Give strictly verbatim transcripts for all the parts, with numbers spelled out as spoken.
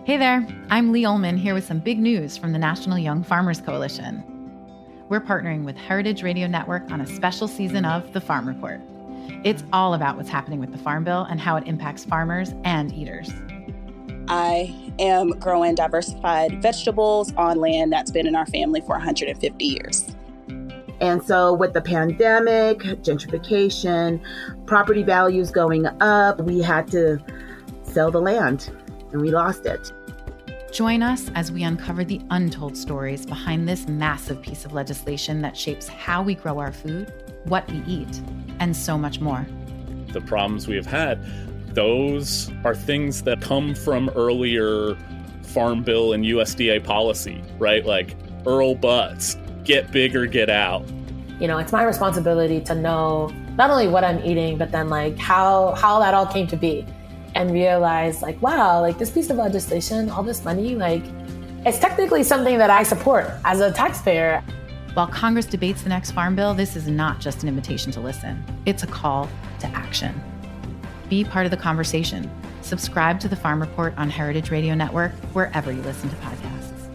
Hey there, I'm Lee Ullman here with some big news from the National Young Farmers Coalition. We're partnering with Heritage Radio Network on a special season of The Farm Report. It's all about what's happening with the Farm Bill and how it impacts farmers and eaters. I am growing diversified vegetables on land that's been in our family for one hundred fifty years. And so with the pandemic, gentrification, property values going up, we had to sell the land and we lost it. Join us as we uncover the untold stories behind this massive piece of legislation that shapes how we grow our food, what we eat, and so much more. The problems we have had, those are things that come from earlier Farm Bill and U S D A policy, right? Like Earl Butz, get big or get out. You know, it's my responsibility to know not only what I'm eating, but then like how how that all came to be. And realize like, wow, like this piece of legislation, all this money, like it's technically something that I support as a taxpayer. While Congress debates the next Farm Bill, this is not just an invitation to listen. It's a call to action. Be part of the conversation. Subscribe to the Farm Report on Heritage Radio Network, wherever you listen to podcasts.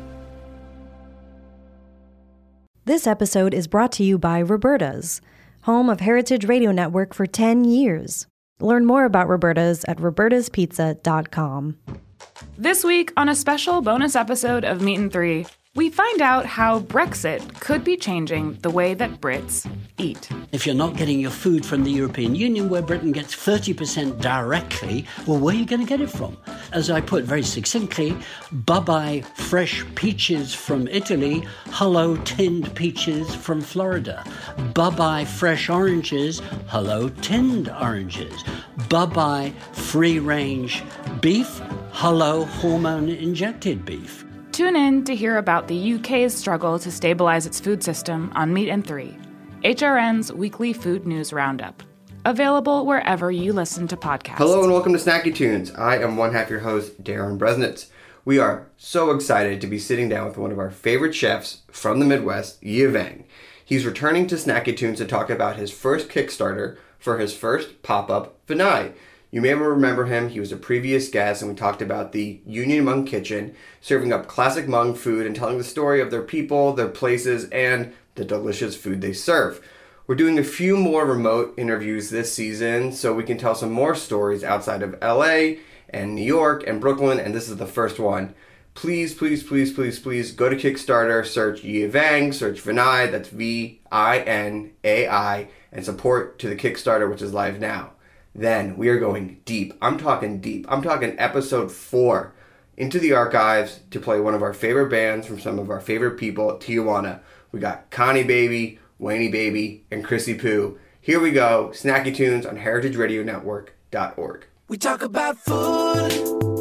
This episode is brought to you by Roberta's, home of Heritage Radio Network for ten years. Learn more about Roberta's at robertas pizza dot com. This week, on a special bonus episode of Meat and Three, we find out how Brexit could be changing the way that Brits eat. If you're not getting your food from the European Union, where Britain gets thirty percent directly, well, where are you going to get it from? As I put very succinctly, bye-bye fresh peaches from Italy, hello tinned peaches from Florida. Bye-bye fresh oranges, hello tinned oranges. Bye-bye free-range beef, hello hormone-injected beef. Tune in to hear about the U K's struggle to stabilize its food system on Meat and Three, H R N's weekly food news roundup. Available wherever you listen to podcasts. Hello and welcome to Snacky Tunes. I am one half your host, Darren Bresnitz. We are so excited to be sitting down with one of our favorite chefs from the Midwest, Yia Vang. He's returning to Snacky Tunes to talk about his first Kickstarter for his first pop-up Vinai. You may remember him. He was a previous guest, and we talked about the Union Hmong Kitchen, serving up classic Hmong food and telling the story of their people, their places, and the delicious food they serve. We're doing a few more remote interviews this season, so we can tell some more stories outside of L A and New York and Brooklyn, and this is the first one. Please, please, please, please, please go to Kickstarter, search Yia Vang, search Vinai, that's V I N A I, and support to the Kickstarter, which is live now. Then we are going deep. I'm talking deep. I'm talking episode four into the archives to play one of our favorite bands from some of our favorite people at Tijuana. We got Connie Baby, Wayne Baby, and Chrissy Poo. Here we go. Snacky Tunes on heritage radio network dot org. We talk about food.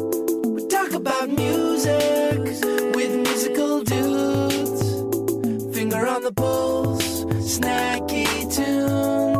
We talk about music with musical dudes. Finger on the pulse. Snacky Tunes.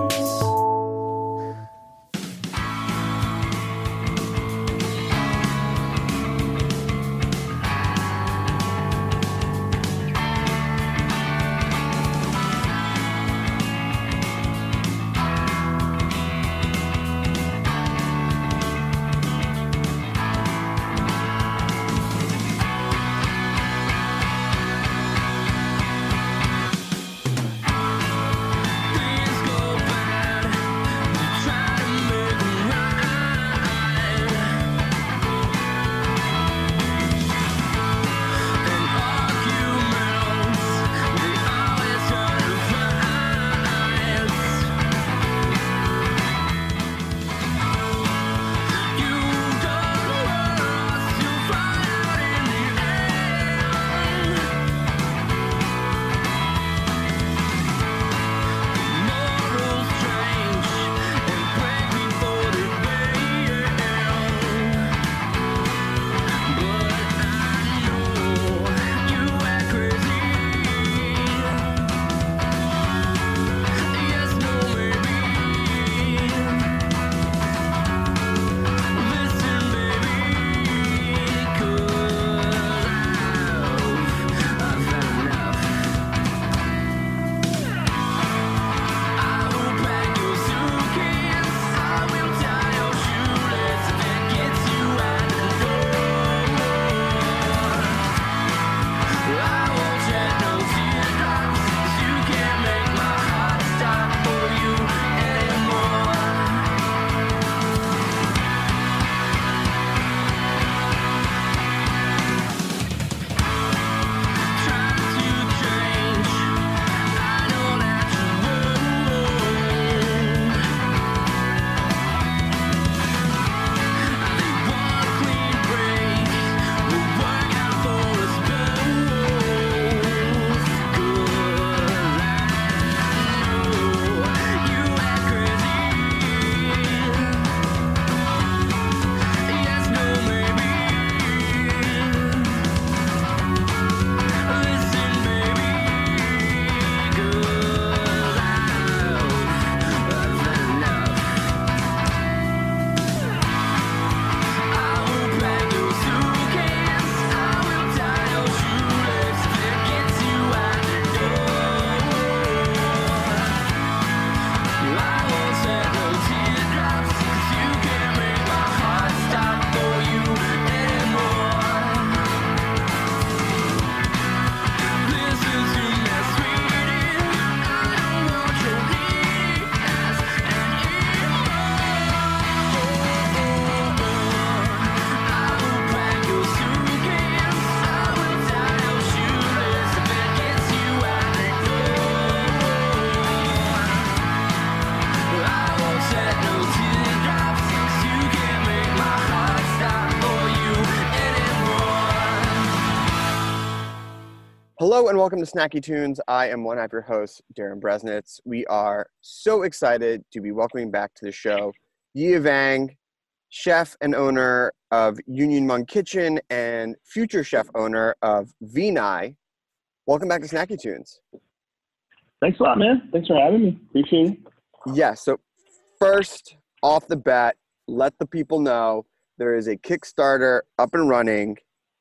Hello and welcome to Snacky Tunes. I am one half your host, Darren Bresnitz. We are so excited to be welcoming back to the show Yia Vang, chef and owner of Union Hmong Kitchen and future chef owner of Vinai. Welcome back to Snacky Tunes. Thanks a lot, man. Thanks for having me. Appreciate it. Yeah, so first off the bat, let the people know there is a Kickstarter up and running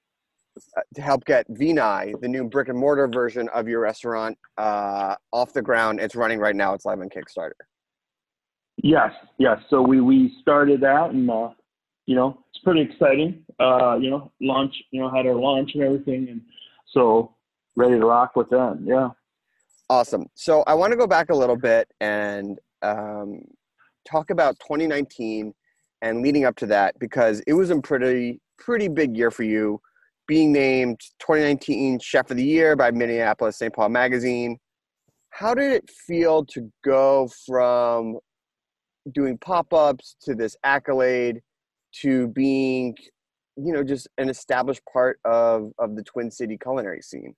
to help get Vinai, the new brick and mortar version of your restaurant, uh, off the ground. It's running right now. It's live on Kickstarter. Yes, yes. So we, we started that, and uh, you know, it's pretty exciting. Uh, you know, launch, you know, had our launch and everything, and so ready to rock with that. Yeah. Awesome. So I want to go back a little bit and um, talk about twenty nineteen and leading up to that, because it was a pretty pretty big year for you, being named twenty nineteen Chef of the Year by Minneapolis Saint Paul Magazine. How did it feel to go from doing pop-ups to this accolade to being, you know, just an established part of, of the Twin City culinary scene?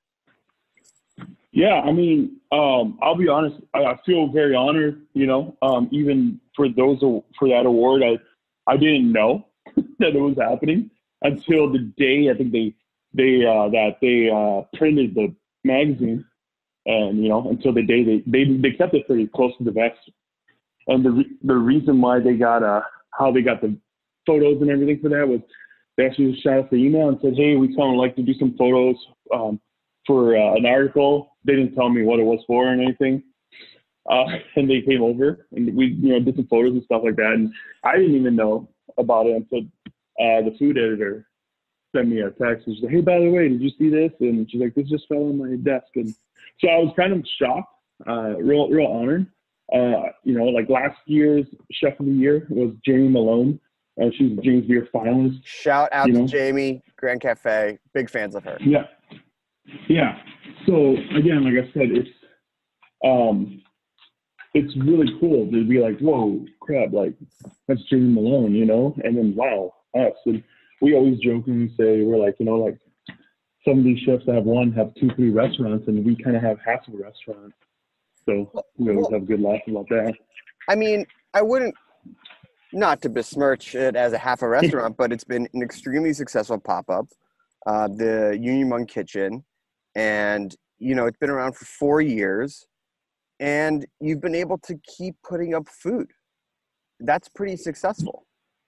Yeah, I mean, um, I'll be honest. I, I feel very honored. You know, um, even for those for that award, I I didn't know that it was happening until the day I think they they uh, that they uh, printed the magazine, and you know, until the day they they they kept it pretty close to the vest. And the re- the reason why they got uh how they got the photos and everything for that was they actually just shot us the email and said, hey, we kind of like to do some photos um, for uh, an article. They didn't tell me what it was for or anything. Uh, and they came over and we, you know, did some photos and stuff like that. And I didn't even know about it until uh, the food editor sent me a text and she's like, hey, by the way, did you see this? And she's like, this just fell on my desk. And so I was kind of shocked, uh, real, real honored. Uh, you know, like last year's Chef of the Year was Jamie Malone. Uh, she's a James Beard finalist. Shout out you to know? Jamie, Grand Cafe. Big fans of her. Yeah. Yeah. So again, like I said, it's um, it's really cool to be like, whoa, crap, like that's Jamie Malone, you know? And then wow, us. And we always jokingly say we're like, you know, like some of these chefs that have one have two, three restaurants, and we kind of have half of a restaurant. So we always well, have a good laugh about that. I mean, I wouldn't, not to besmirch it as a half a restaurant, but it's been an extremely successful pop-up, uh, the Union Hmong Kitchen. And, you know, it's been around for four years. And you've been able to keep putting up food. That's pretty successful.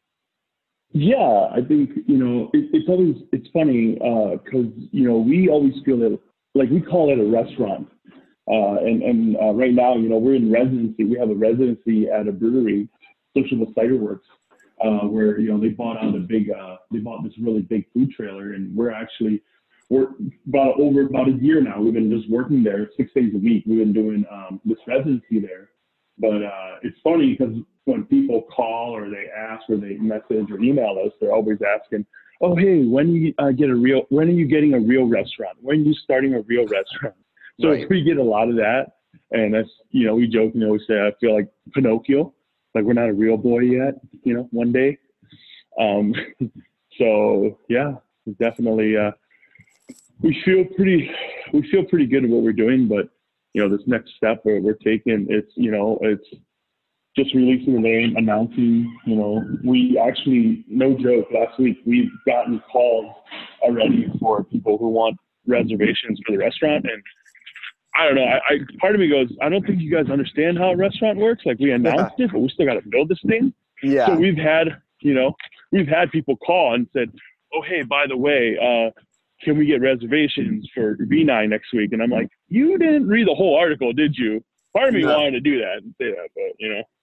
Yeah, I think, you know, it, it's always, it's funny because, uh, you know, we always feel that, like we call it a restaurant. Uh, and and uh, right now, you know, we're in residency. We have a residency at a brewery, Sociable Cider Works, uh, where, you know, they bought out a big, uh, they bought this really big food trailer. And we're actually, we're about over about a year now. We've been just working there six days a week. We've been doing um, this residency there. But uh, it's funny because when people call or they ask or they message or email us, they're always asking, oh, hey, when you uh, get a real, when are you getting a real restaurant? When are you starting a real restaurant? So right. We get a lot of that. And that's, you know, we jokingly always say, I feel like Pinocchio, like we're not a real boy yet, you know, one day. Um, so yeah, definitely, uh, we feel pretty, we feel pretty good at what we're doing, but you know, this next step we're, we're taking, it's, you know, it's just releasing the name, announcing, you know, we actually, no joke, last week, we've gotten calls already for people who want reservations for the restaurant. And I don't know, I, I part of me goes, I don't think you guys understand how a restaurant works. Like we announced yeah. it, but we still got to build this thing. Yeah. So we've had, you know, we've had people call and said, oh, hey, by the way, uh, can we get reservations for Vinai next week? And I'm like, you didn't read the whole article, did you? Part of me no. wanted to do that and say that, but you know.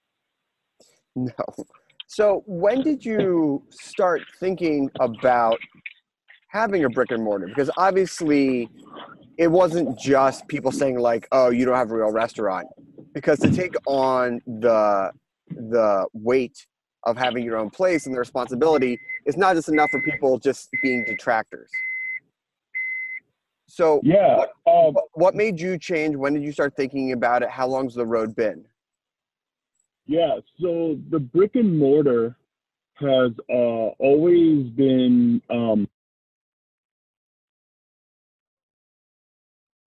No. So when did you start thinking about having a brick and mortar? Because obviously it wasn't just people saying like, oh, you don't have a real restaurant. Because to take on the the weight of having your own place and the responsibility is not just enough for people just being detractors. So yeah, what, um, what made you change? When did you start thinking about it? How long's the road been? Yeah, so the brick and mortar has uh, always been um,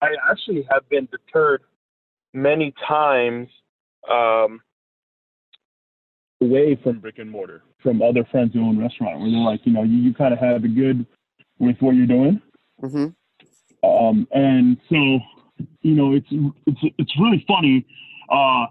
I actually have been deterred many times um, away from brick and mortar, from other friends who own restaurant, where they're like, you know, you, you kind of have a good with what you're doing. Mm-hmm. Um, and so, you know, it's, it's, it's really funny. Uh,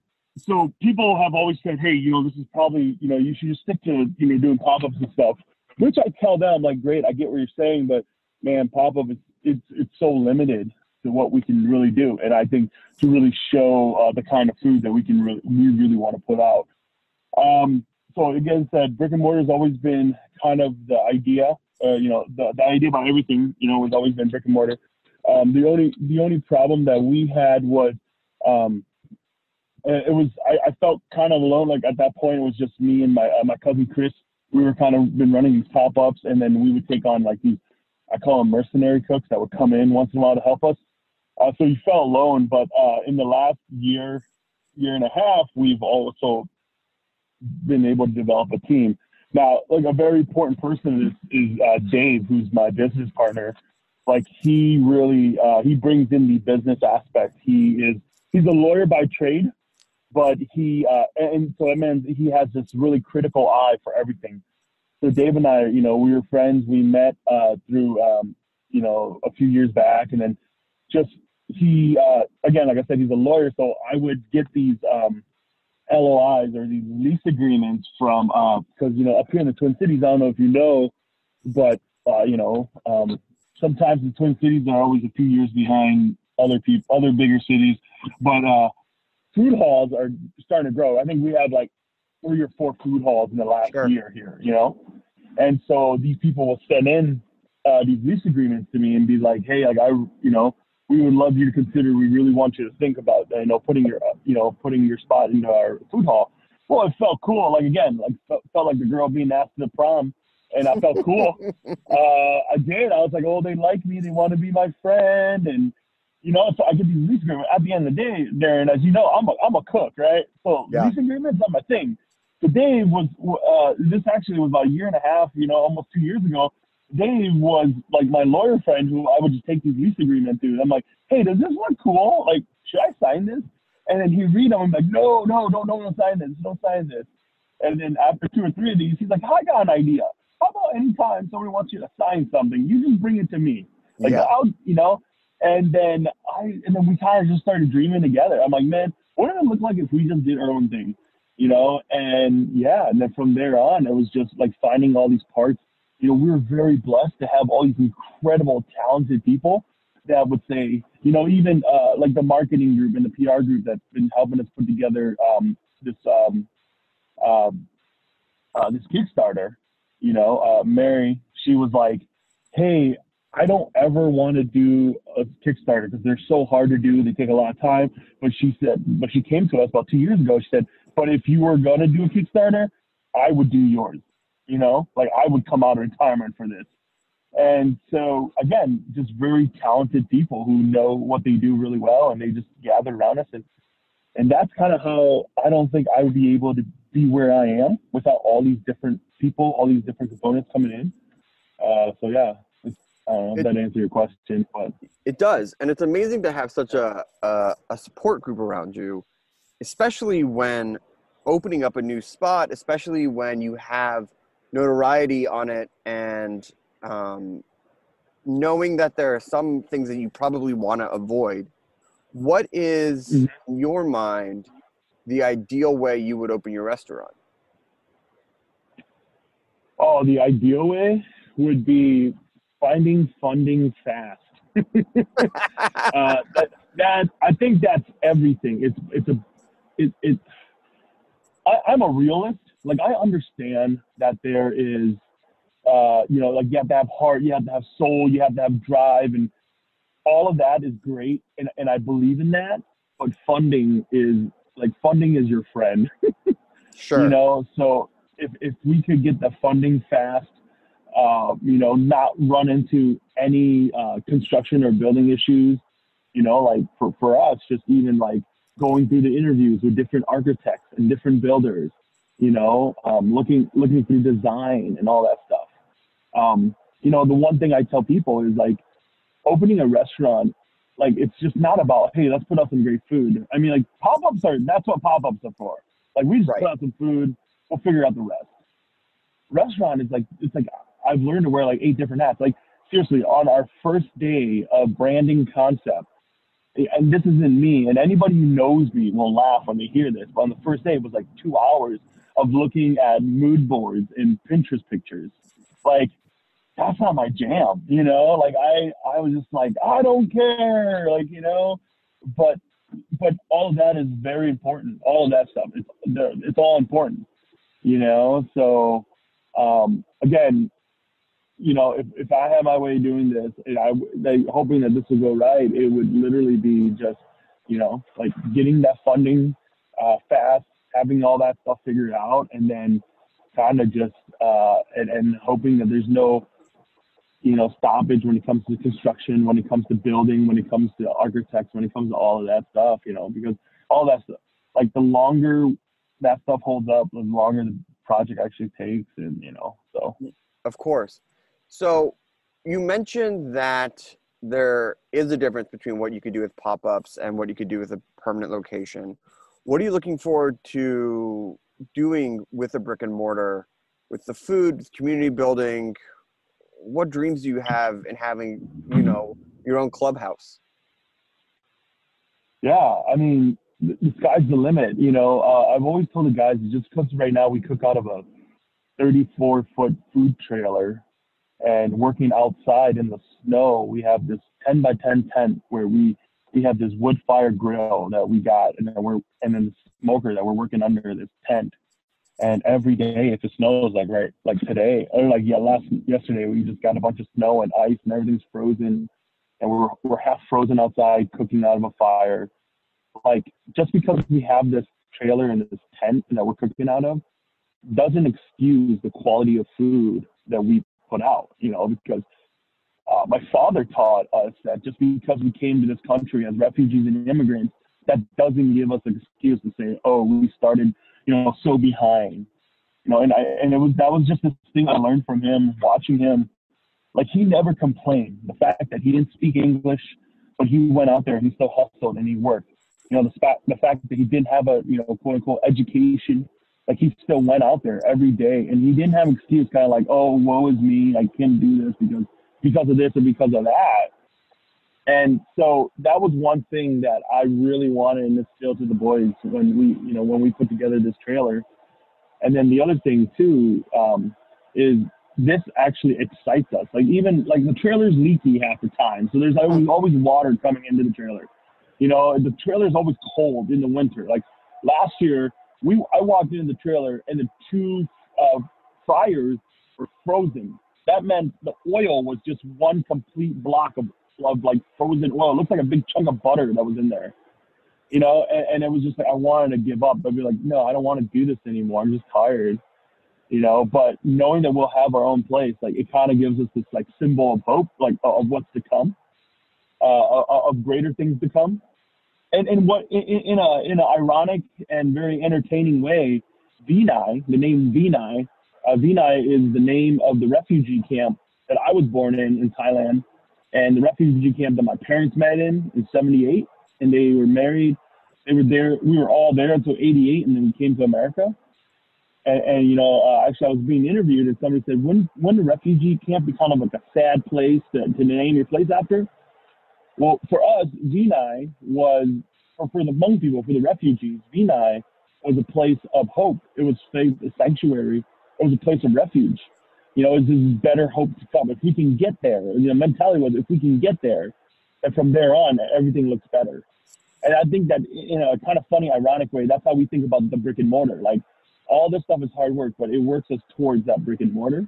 so people have always said, hey, you know, this is probably, you know, you should just stick to, you know, doing pop-ups and stuff, which I tell them, like, great, I get what you're saying, but man, pop-up is, it's, it's so limited to what we can really do. And I think to really show uh, the kind of food that we can really, we really want to put out. Um, so again, said brick and mortar has always been kind of the idea, uh, you know, the, the idea about everything, you know, has always been brick and mortar. Um, the only, the only problem that we had was, um, it was, I, I felt kind of alone. Like at that point, it was just me and my, uh, my cousin, Chris. We were kind of been running these pop-ups, and then we would take on like these, I call them mercenary cooks that would come in once in a while to help us. Uh, so you felt alone, but uh, in the last year, year and a half, we've also been able to develop a team. Now, like a very important person is, is uh, Dave, who's my business partner. Like he really, uh, he brings in the business aspect. He is, he's a lawyer by trade, but he, uh, and so that means he has this really critical eye for everything. So Dave and I, you know, we were friends. We met uh, through, um, you know, a few years back, and then just he, uh, again, like I said, he's a lawyer, so I would get these um, L O Is or these lease agreements from, because, uh, you know, up here in the Twin Cities, I don't know if you know, but, uh, you know, um, sometimes the Twin Cities are always a few years behind other people, other bigger cities, but uh, food halls are starting to grow. I think we have like three or four food halls in the last Sure. year here, you know? And so these people will send in uh, these lease agreements to me and be like, hey, like I, you know, we would love you to consider, we really want you to think about, you know, putting your, uh, you know, putting your spot into our food hall. Well, it felt cool. Like, again, like felt, felt like the girl being asked to the prom, and I felt cool. uh, I did. I was like, oh, they like me. They want to be my friend. And, you know, so I get these lease agreements. At the end of the day, Darren, as you know, I'm a, I'm a cook, right? So Yeah. lease agreements are my thing. So Dave was, uh, this actually was about a year and a half, you know, almost two years ago. Dave was like my lawyer friend who I would just take these lease agreements to. And I'm like, hey, does this look cool? Like, should I sign this? And then he'd read them and I'm like, no, no, don't, don't sign this. Don't sign this. And then after two or three of these, he's like, I got an idea. How about anytime somebody wants you to sign something, you just bring it to me. Like, Yeah. I'll, you know, and then I, and then we kind of just started dreaming together. I'm like, man, what would it look like if we just did our own thing? You know, and yeah, and then from there on, it was just like finding all these parts. You know, we were very blessed to have all these incredible, talented people that would say, you know, even uh, like the marketing group and the P R group that's been helping us put together um, this um, um, uh, this Kickstarter. You know, uh, Mary, she was like, hey, I don't ever want to do a Kickstarter because they're so hard to do. They take a lot of time. But she said, but she came to us about two years ago. She said, but if you were going to do a Kickstarter, I would do yours. You know, like I would come out of retirement for this. And so, again, just very talented people who know what they do really well, and they just gather around us. And, and that's kind of how I don't think I would be able to be where I am without all these different people, all these different components coming in. Uh, so, yeah, it's, I don't know if It- that answers your question, but It does, and it's amazing to have such a, a a support group around you, especially when opening up a new spot, especially when you have notoriety on it, and um, knowing that there are some things that you probably want to avoid. What is, Mm-hmm. in your mind, the ideal way you would open your restaurant? oh, the ideal way would be finding funding fast. uh, that, that I think that's everything. It's it's a it, it I, I'm a realist. Like I understand that there is uh, you know, like you have to have heart, you have to have soul, you have to have drive, and all of that is great, and, and I believe in that. But funding is like funding is your friend. Sure. You know, so if if we could get the funding fast, uh, you know, not run into any uh, construction or building issues, you know, like for, for us, just even like going through the interviews with different architects and different builders, you know, um, looking looking through design and all that stuff. Um, you know, the one thing I tell people is like opening a restaurant, Like, it's just not about, hey, let's put out some great food. I mean, like, pop-ups are, that's what pop-ups are for. Like, we just Right. put out some food, we'll figure out the rest. Restaurant is like, it's like, I've learned to wear like eight different hats. Like, seriously, on our first day of branding concept, and this isn't me, and anybody who knows me will laugh when they hear this, but on the first day, it was like two hours of looking at mood boards and Pinterest pictures. Like, that's not my jam, you know? Like, I, I was just like, I don't care, like, you know? But, but all of that is very important. All of that stuff, it's, it's all important, you know? So, um, again, you know, if, if I had my way of doing this, and I, like, hoping that this would go right, it would literally be just, you know, like getting that funding uh, fast, having all that stuff figured out, and then kind of just, uh, and, and hoping that there's no, you know, stoppage when it comes to construction, when it comes to building, when it comes to architects, when it comes to all of that stuff, you know, because all that stuff, like the longer that stuff holds up, the longer the project actually takes, and, you know, so. Of course. So you mentioned that there is a difference between what you could do with pop-ups and what you could do with a permanent location. What are you looking forward to doing with a brick and mortar, with the food, with community building? What dreams do you have in having, you know, your own clubhouse? Yeah, I mean, the, the sky's the limit. You know, uh, I've always told the guys, just because right now we cook out of a thirty-four foot food trailer, and working outside in the snow, we have this ten by ten tent where we, we have this wood fire grill that we got, and then we're, and then the smoker that we're working under this tent. And every day, if it snows, like right, like today, or like yeah, last yesterday, we just got a bunch of snow and ice, and everything's frozen, and we're we're half frozen outside, cooking out of a fire. Like, just because we have this trailer and this tent that we're cooking out of, doesn't excuse the quality of food that we put out, you know, because uh, my father taught us that just because we came to this country as refugees and immigrants, that doesn't give us an excuse to say, oh, we started, you know, so behind, you know, and I, and it was, that was just this thing I learned from him, watching him. Like, he never complained. The fact that he didn't speak English, but he went out there and he still hustled and he worked. You know, the fact, the fact that he didn't have a, you know, quote unquote education, like, he still went out there every day, and he didn't have an excuse, kind of like, oh, woe is me, I can't do this because because of this or because of that. And so that was one thing that I really wanted to instill to the boys when we, you know, when we put together this trailer. And then the other thing too um, is this actually excites us. Like, even like the trailer's leaky half the time, so there's always always water coming into the trailer. You know, the trailer's always cold in the winter. Like last year, we I walked into the trailer and the two uh, fryers were frozen. That meant the oil was just one complete block of, of like frozen oil. It looked like a big chunk of butter that was in there. You know, and, and it was just like, I wanted to give up. I'd be like, no, I don't want to do this anymore. I'm just tired. You know, but knowing that we'll have our own place, like, it kind of gives us this like symbol of hope, like of what's to come, uh, of greater things to come. And and what in, in a in an ironic and very entertaining way, Vinai, the name Vinai, uh, Vinai is the name of the refugee camp that I was born in in Thailand, and the refugee camp that my parents met in in seventy-eight, and they were married. They were there. We were all there until eighty-eight, and then we came to America. And, and you know, uh, actually, I was being interviewed, and somebody said, "Wouldn't wouldn't the refugee camp be kind of like a sad place to, to name your place after?" Well, for us, Vinai was, or for the Hmong people, for the refugees, Vinai was a place of hope. It was a sanctuary. It was a place of refuge. You know, it was this better hope to come. If we can get there, you know, mentality was, if we can get there, and from there on, everything looks better. And I think that in a kind of funny, ironic way, that's how we think about the brick and mortar. Like, all this stuff is hard work, but it works us towards that brick and mortar.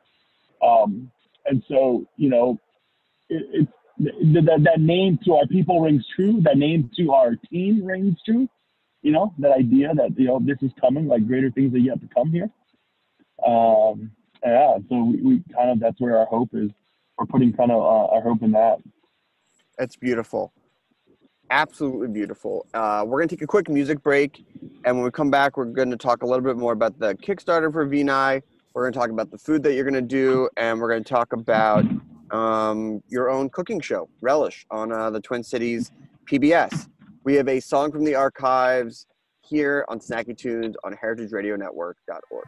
Um, and so, you know, it, it's, That, that name to our people rings true. That name to our team rings true. You know, that idea that, you know, this is coming, like greater things are yet to come here. Um, yeah, so we, we kind of, that's where our hope is. We're putting kind of uh, our hope in that. That's beautiful. Absolutely beautiful. Uh, we're going to take a quick music break. And when we come back, we're going to talk a little bit more about the Kickstarter for Vinai. We're going to talk about the food that you're going to do. And we're going to talk about um, your own cooking show, Relish, on uh, the Twin Cities P B S. We have a song from the archives here on Snacky Tunes on heritage radio network dot org.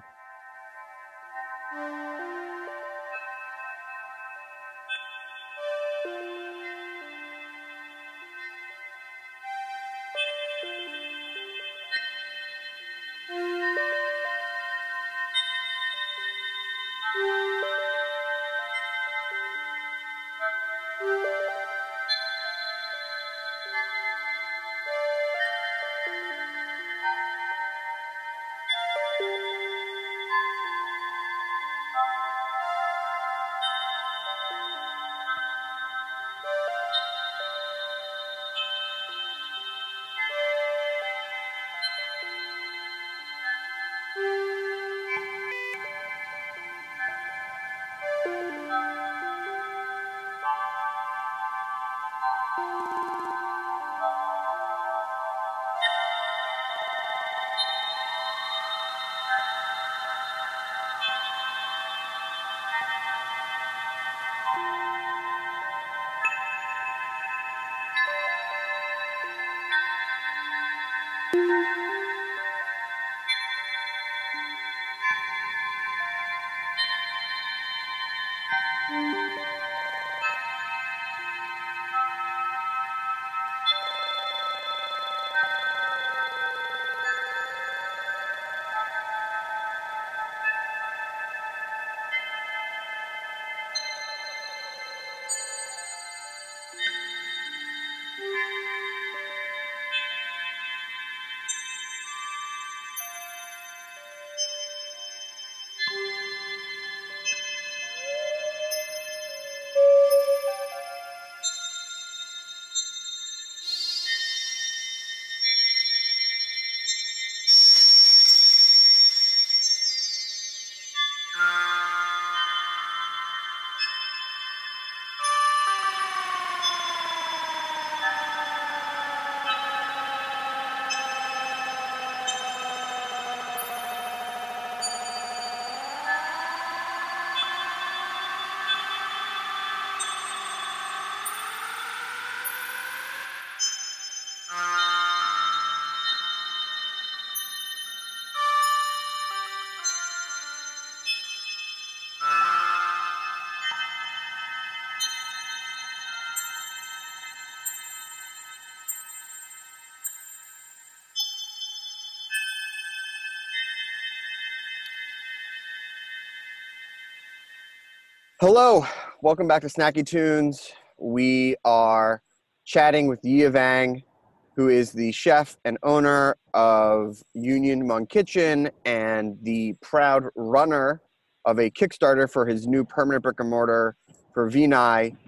Hello, welcome back to Snacky Tunes. We are chatting with Yia Vang, who is the chef and owner of Union Hmong Kitchen and the proud runner of a Kickstarter for his new permanent brick and mortar for Vinay.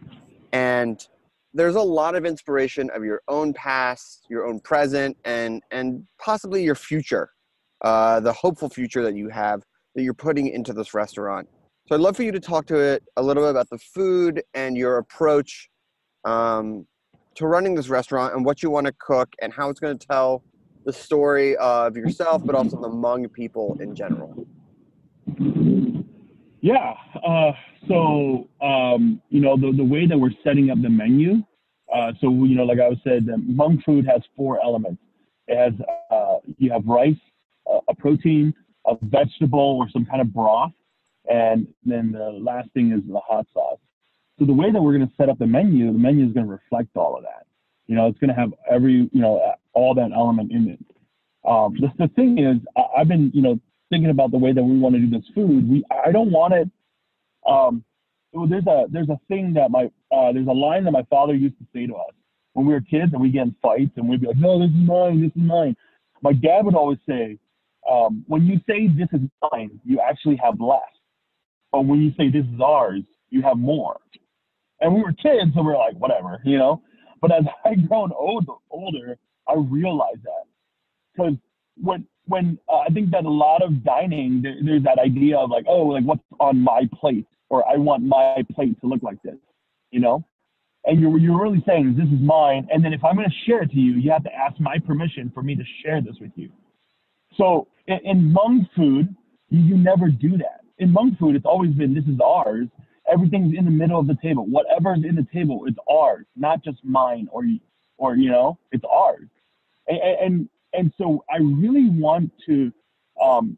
And there's a lot of inspiration of your own past, your own present, and and possibly your future, uh, the hopeful future that you have that you're putting into this restaurant. So I'd love for you to talk to it a little bit about the food and your approach um, to running this restaurant and what you want to cook and how it's going to tell the story of yourself, but also the Hmong people in general. Yeah. Uh, so, um, you know, the, the way that we're setting up the menu, uh, so, you know, like I said, the Hmong food has four elements. It has, uh, you have rice, uh, a protein, a vegetable, or some kind of broth. And then the last thing is the hot sauce. So the way that we're going to set up the menu, the menu is going to reflect all of that. You know, it's going to have every, you know, all that element in it. Um, the, the thing is, I, I've been, you know, thinking about the way that we want to do this food. We, I don't want it. Um, there's a, there's a thing that my, uh, there's a line that my father used to say to us when we were kids and we get in fights and we'd be like, no, this is mine, this is mine. My dad would always say, um, when you say this is mine, you actually have less. But when you say this is ours, you have more. And we were kids, so we we're like, whatever, you know? But as I grown older, older, I realized that. Because when, when uh, I think that a lot of dining, there, there's that idea of like, oh, like what's on my plate? Or I want my plate to look like this, you know? And you're, you're really saying, this is mine. And then if I'm going to share it to you, you have to ask my permission for me to share this with you. So in, in Hmong food, you, you never do that. In Hmong food, it's always been, this is ours. everything's in the middle of the table. Whatever's in the table is ours, not just mine or, or you know, it's ours. And, and, and so I really want to um,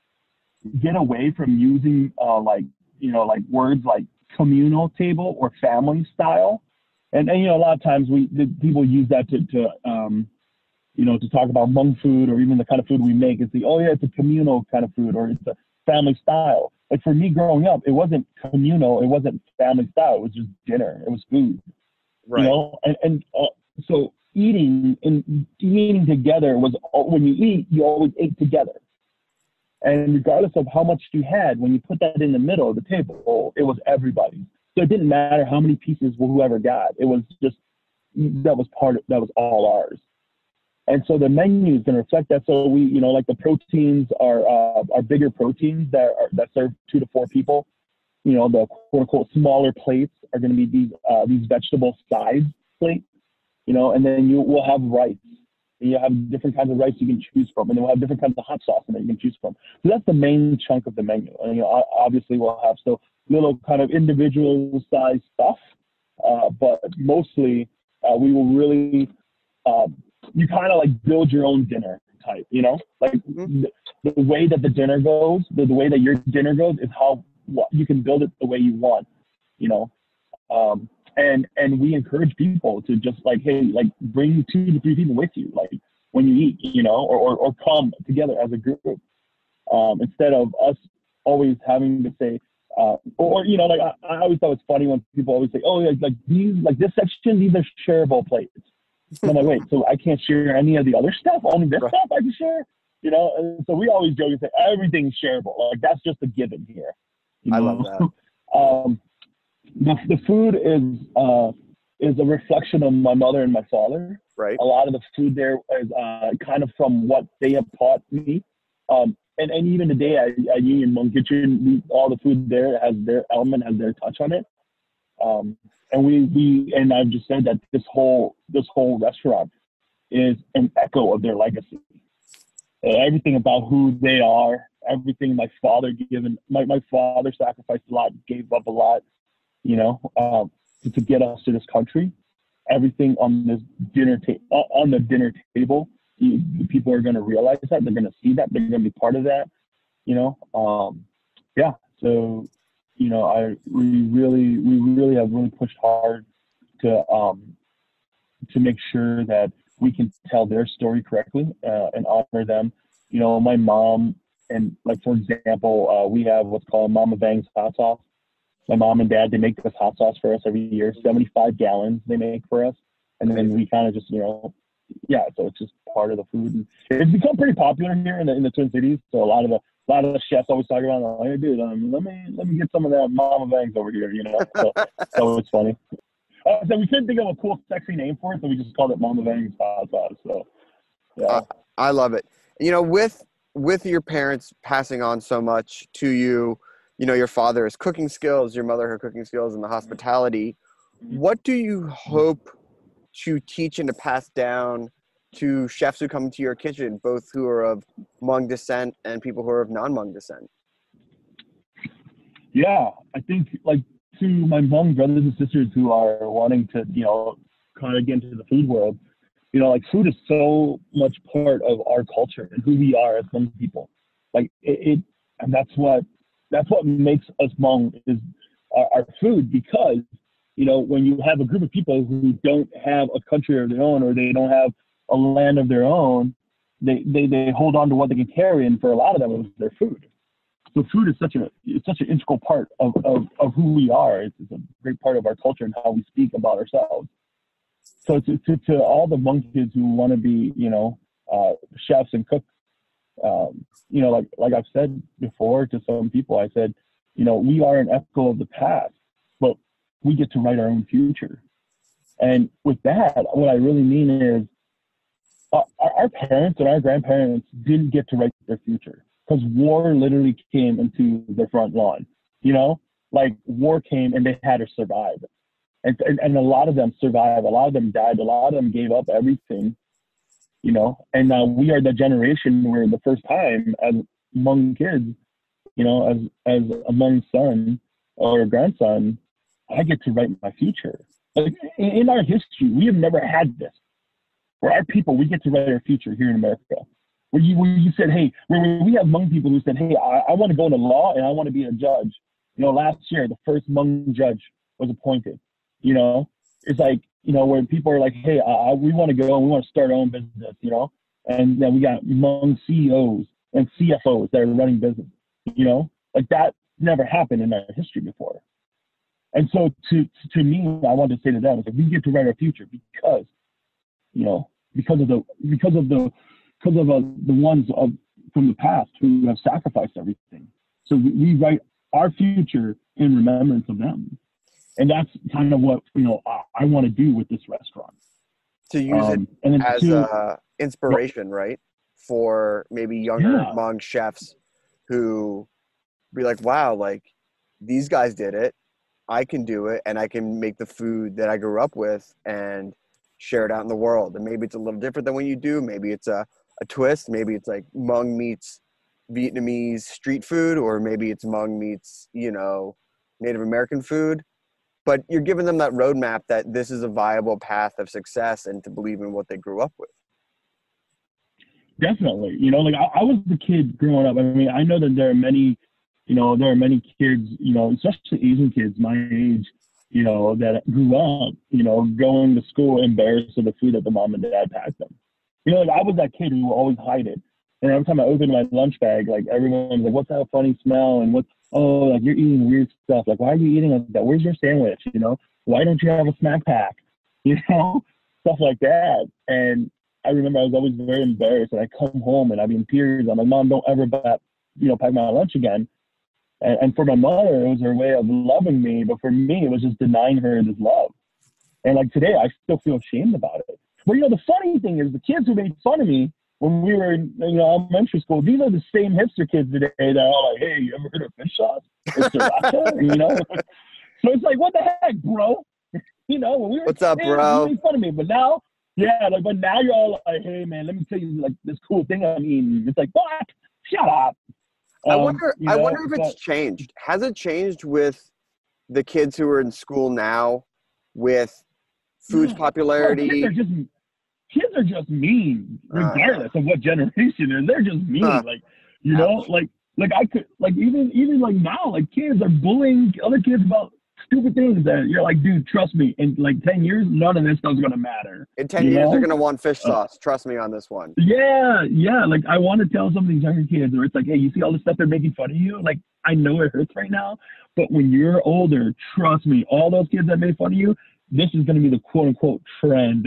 get away from using uh, like, you know, like words like communal table or family style. And, and you know, a lot of times we the, people use that to, to um, you know, to talk about Hmong food or even the kind of food we make. It's the, oh yeah, it's a communal kind of food or it's a family style. Like for me growing up, it wasn't communal, it wasn't family style, it was just dinner, it was food. Right. You know, and, and uh, so eating and eating together was, when you eat, you always ate together. And regardless of how much you had, when you put that in the middle of the table, it was everybody. So it didn't matter how many pieces whoever got, it was just, that was part of, that was all ours. And so the menu is going to reflect that. So we, you know, like the proteins are uh, are bigger proteins that are, that serve two to four people. You know, the quote unquote smaller plates are going to be these uh, these vegetable sides plates. You know, and then you will have rice. And you have different kinds of rice you can choose from, and then we'll have different kinds of hot sauce that you can choose from. So that's the main chunk of the menu. And you know, obviously we'll have so little kind of individual size stuff, uh, but mostly uh, we will really. Um, you kind of like build your own dinner type, you know, like the, the way that the dinner goes, the, the way that your dinner goes is how what, you can build it the way you want, you know. Um, and, and we encourage people to just like, hey, like bring two to three people with you, like when you eat, you know, or, or, or come together as a group, um, instead of us always having to say, uh, or, you know, like I, I always thought it's funny when people always say, oh, yeah, like these, like this section, these are shareable plates. And I'm like, wait, so I can't share any of the other stuff? Only this stuff I can share? You know, and so we always joke and say everything's shareable. Like that's just a given here. You know? I love that. um, the, the food is uh, is a reflection of my mother and my father. Right. A lot of the food there is uh, kind of from what they have taught me. Um, and, and even today at, at Union Hmong Kitchen, we, all the food there has their element, has their touch on it. Um, And we, we, and I've just said that this whole, this whole restaurant is an echo of their legacy. Uh, everything about who they are, everything my father given, my, my father sacrificed a lot, gave up a lot, you know, um, to, to get us to this country. Everything on this dinner table, on the dinner table, you, people are going to realize that, they're going to see that, they're going to be part of that, you know. Um, yeah, so. You know, I we really we really have really pushed hard to um to make sure that we can tell their story correctly uh, and honor them. You know, my mom and like for example, uh, we have what's called Mama Vang's hot sauce. My mom and dad, they make this hot sauce for us every year, seventy-five gallons they make for us, and then we kind of just you know, yeah. So it's just part of the food. And it's become pretty popular here in the in the Twin Cities. So a lot of the A lot of the chefs always talk about, like, hey, dude, um, let me let me get some of that Mama Vang's over here, you know. So, so it's funny. Uh, so we couldn't think of a cool, sexy name for it, so we just called it Mama Vang's hot sauce. So, yeah, uh, I love it. You know, with with your parents passing on so much to you, you know, your father his cooking skills, your mother her cooking skills, and the hospitality. What do you hope to teach and to pass down to chefs who come into your kitchen, both who are of Hmong descent and people who are of non-Hmong descent? Yeah, I think like to my Hmong brothers and sisters who are wanting to, you know, kind of get into the food world, you know, like food is so much part of our culture and who we are as Hmong people. Like it, it and that's what that's what makes us Hmong is our, our food, because you know when you have a group of people who don't have a country of their own, or they don't have a land of their own, they, they, they hold on to what they can carry, and for a lot of them, it was their food. So food is such a it's such an integral part of, of, of who we are. It's, it's a great part of our culture and how we speak about ourselves. So to, to, to all the Hmong kids who want to be, you know, uh, chefs and cooks, um, you know, like like I've said before to some people, I said, you know, we are an echo of the past, but we get to write our own future. And with that, what I really mean is, Our, our parents and our grandparents didn't get to write their future because war literally came into their front lawn. You know, like war came and they had to survive. And, and, and a lot of them survived. A lot of them died. A lot of them gave up everything, you know. And now we are the generation where the first time as Hmong kids, you know, as, as a Hmong son, or a grandson, I get to write my future. Like in, in our history, we have never had this. For our people, we get to write our future here in America. Where you, where you said, hey, where, where we have Hmong people who said, hey, I, I want to go into law and I want to be a judge. You know, last year, the first Hmong judge was appointed. You know, it's like, you know, where people are like, hey, uh, we want to go and we want to start our own business, you know? And then we got Hmong C E Os and C F Os that are running business, you know? Like that never happened in our history before. And so to to me, I want to say to them, is that we get to write our future because, you know, because of the because of the because of uh, the ones of from the past who have sacrificed everything. So we, we write our future in remembrance of them, and that's kind of what you know I, I want to do with this restaurant. To use um, it and then as to, uh, inspiration, right, for maybe younger Yeah. Hmong chefs who be like, wow, like these guys did it. I can do it, and I can make the food that I grew up with and share it out in the world. And maybe it's a little different than what you do. Maybe it's a, a twist. Maybe it's like Hmong meets Vietnamese street food, or maybe it's Hmong meets, you know, Native American food. But you're giving them that roadmap that this is a viable path of success and to believe in what they grew up with. Definitely. You know, like I, I was the kid growing up. I mean, I know that there are many, you know, there are many kids, you know, especially Asian kids my age, you know, that grew up, you know, going to school embarrassed of the food that the mom and dad packed them. You know, like I was that kid who would always hide it. And every time I opened my lunch bag, like everyone was like, what's that funny smell? And what's, oh, like you're eating weird stuff. Like, why are you eating like that? Where's your sandwich? You know, why don't you have a snack pack? You know, stuff like that. And I remember I was always very embarrassed, and I come home and I'd be in tears. I'm like, Mom, don't ever, back, you know, pack my lunch again. And, and for my mother, it was her way of loving me. But for me, it was just denying her this love. And like today, I still feel ashamed about it. But, you know, the funny thing is the kids who made fun of me when we were in, you know, elementary school, these are the same hipster kids today that are like, hey, you ever heard of fish sauce? Or sriracha? You know? So it's like, what the heck, bro? You know, when we were What's up, kids, bro? you made fun of me. But now, yeah, like, but now you're all like, hey, man, let me tell you, like, this cool thing I'm eating. It's like, what? Shut up. I Um, wonder. you I know, wonder if it's but, changed. Has it changed with the kids who are in school now, with food's yeah. popularity? Bro, kids are just kids are just mean, regardless uh, of what generation. And they're just mean. uh, like, you know, ouch. like, like I could, like, even even like now, like kids are bullying other kids about stupid things that you're like, dude, trust me. In like ten years, none of this stuff's gonna matter. In ten you years, know? they're gonna want fish Uh, sauce. Trust me on this one. Yeah, yeah. Like I want to tell some of these younger kids where it's like, hey, you see all the stuff they're making fun of you? Like, I know it hurts right now, but when you're older, trust me, all those kids that made fun of you, this is going to be the quote unquote trend.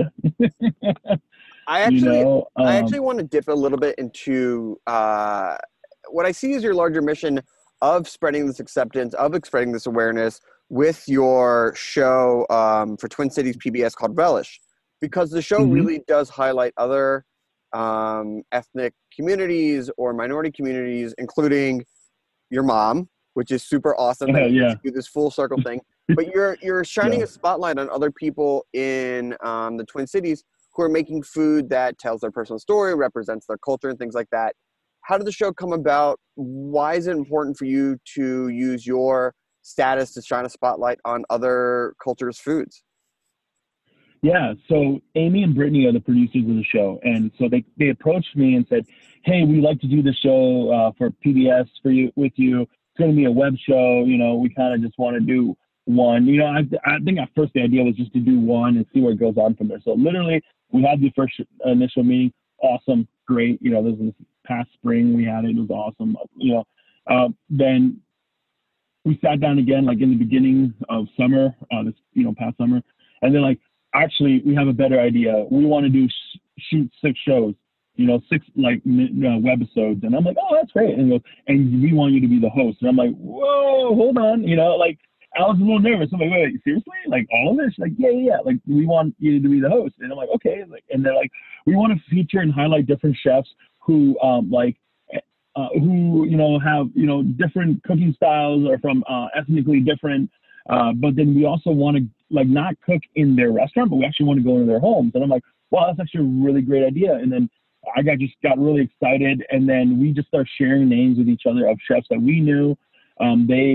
I actually, you know? um, I actually want to dip a little bit into uh, what I see as your larger mission of spreading this acceptance, of spreading this awareness with your show um, for Twin Cities P B S called Relish, because the show mm-hmm. really does highlight other um, ethnic communities or minority communities, including your mom, which is super awesome that uh, you yeah. get to do this full circle thing. But you're you're shining Yeah. a spotlight on other people in um, the Twin Cities who are making food that tells their personal story, represents their culture, and things like that. How did the show come about? Why is it important for you to use your status to shine a spotlight on other cultures' foods? Yeah, so Amy and Brittany are the producers of the show, and so they, they approached me and said, hey, we'd like to do the show uh, for P B S for you with you. It's going to be a web show. You know, we kind of just want to do one. You know, I, I think at first the idea was just to do one and see where it goes on from there. So literally, we had the first initial meeting. Awesome, great. You know, this was past spring we had it. It was awesome. You know, uh, then we sat down again, like in the beginning of summer, uh, this you know past summer, and then like, actually, we have a better idea. We want to do sh- shoot six shows, you know, six like uh, webisodes. And I'm like, oh, that's great. And he goes, and we want you to be the host. And I'm like, whoa, hold on. You know, like I was a little nervous. I'm like, wait, wait, seriously? Like all of this? Like, yeah, yeah, yeah. Like we want you to be the host. And I'm like, okay. Like, and they're like, we want to feature and highlight different chefs who um, like, uh, who, you know, have, you know, different cooking styles or from uh, ethnically different. Uh, but then we also want to like not cook in their restaurant, but we actually want to go into their homes. And I'm like, wow, that's actually a really great idea. And then I got just got really excited. And then we just start sharing names with each other of chefs that we knew. Um, they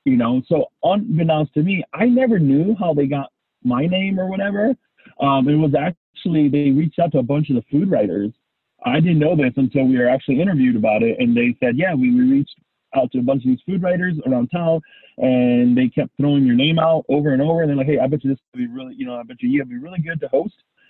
you know. So unbeknownst to me, I never knew how they got my name or whatever. Um, it was actually, they reached out to a bunch of the food writers. I didn't know this until we were actually interviewed about it. And they said, yeah, we, we reached out to a bunch of these food writers around town, and they kept throwing your name out over and over. And they're like, hey, I bet you this would be really, you know, I bet you you'd be really good to host.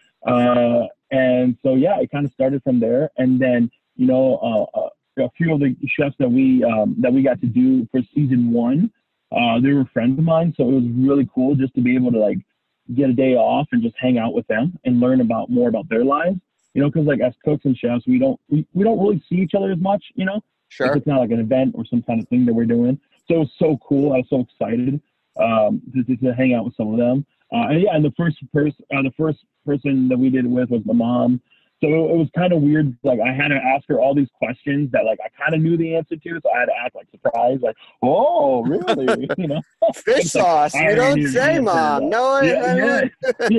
Uh, and so, yeah, it kind of started from there. And then, you know, uh, a few of the chefs that we um, that we got to do for season one, uh, they were friends of mine. So it was really cool just to be able to like get a day off and just hang out with them and learn about more about their lives. You know, because like as cooks and chefs, we don't we, we don't really see each other as much. You know, Sure. if it's not like an event or some kind of thing that we're doing. So it was so cool. I was so excited um, to, to, to hang out with some of them. Uh, and yeah, and the first person uh, the first person that we did it with was my mom. So it was kind of weird. Like I had to ask her all these questions that like I kind of knew the answer to. So I had to act like surprised, like, oh, really? You know, Fish sauce. Like, you don't say, Mom. No, yeah, yeah. yeah.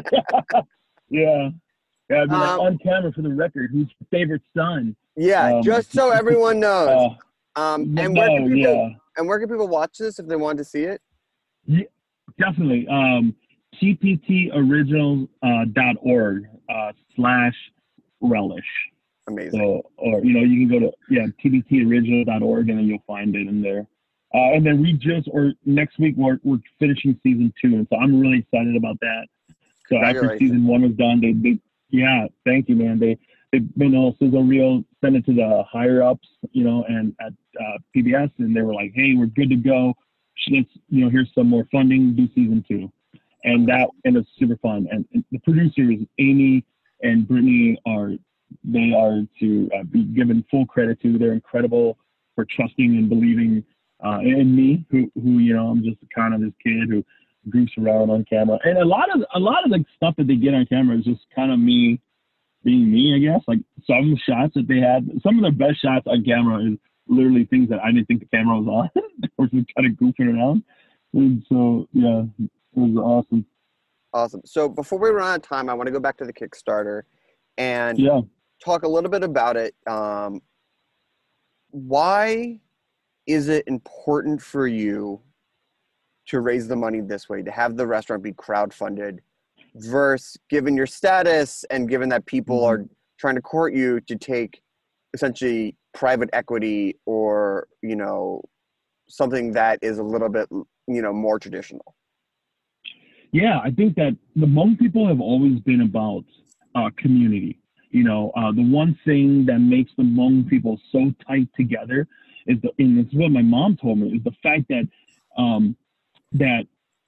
yeah. Yeah, I'd be like, Um, on camera for the record, who's your favorite son? Yeah, Um, just so everyone knows. Uh, um, no, and where can people yeah. and where can people watch this if they want to see it? Yeah, definitely. Um, T P T originals dot org uh, slash relish. Amazing. So, or, you know, you can go to, yeah, T P T originals dot org and then you'll find it in there. Uh, and then we just, or next week, we're, we're finishing season two. And so I'm really excited about that. So after season one was done, they, they yeah, thank you, man. They, they made a little sizzle reel, sent it to the higher ups, you know, and at uh, P B S, and they were like, hey, we're good to go. Let's, you know, here's some more funding, do season two. And that, and it's super fun. And, and the producers, Amy and Brittany, are, they are to uh, be given full credit to. They're incredible for trusting and believing uh, in me, who, who, you know, I'm just kind of this kid who goofs around on camera. And a lot of, a lot of the stuff that they get on camera is just kind of me being me, I guess. Like some shots that they had, some of their best shots on camera is literally things that I didn't think the camera was on, or just kind of goofing around. And so, yeah, it was awesome. Awesome. So before we run out of time, I want to go back to the Kickstarter and yeah. talk a little bit about it. Um, why is it important for you to raise the money this way, to have the restaurant be crowdfunded, versus given your status and given that people mm-hmm. are trying to court you to take essentially private equity or, you know, something that is a little bit, you know, more traditional? Yeah, I think that the Hmong people have always been about uh, community. You know, uh, the one thing that makes the Hmong people so tight together is, the, and it's what my mom told me, is the fact that um, that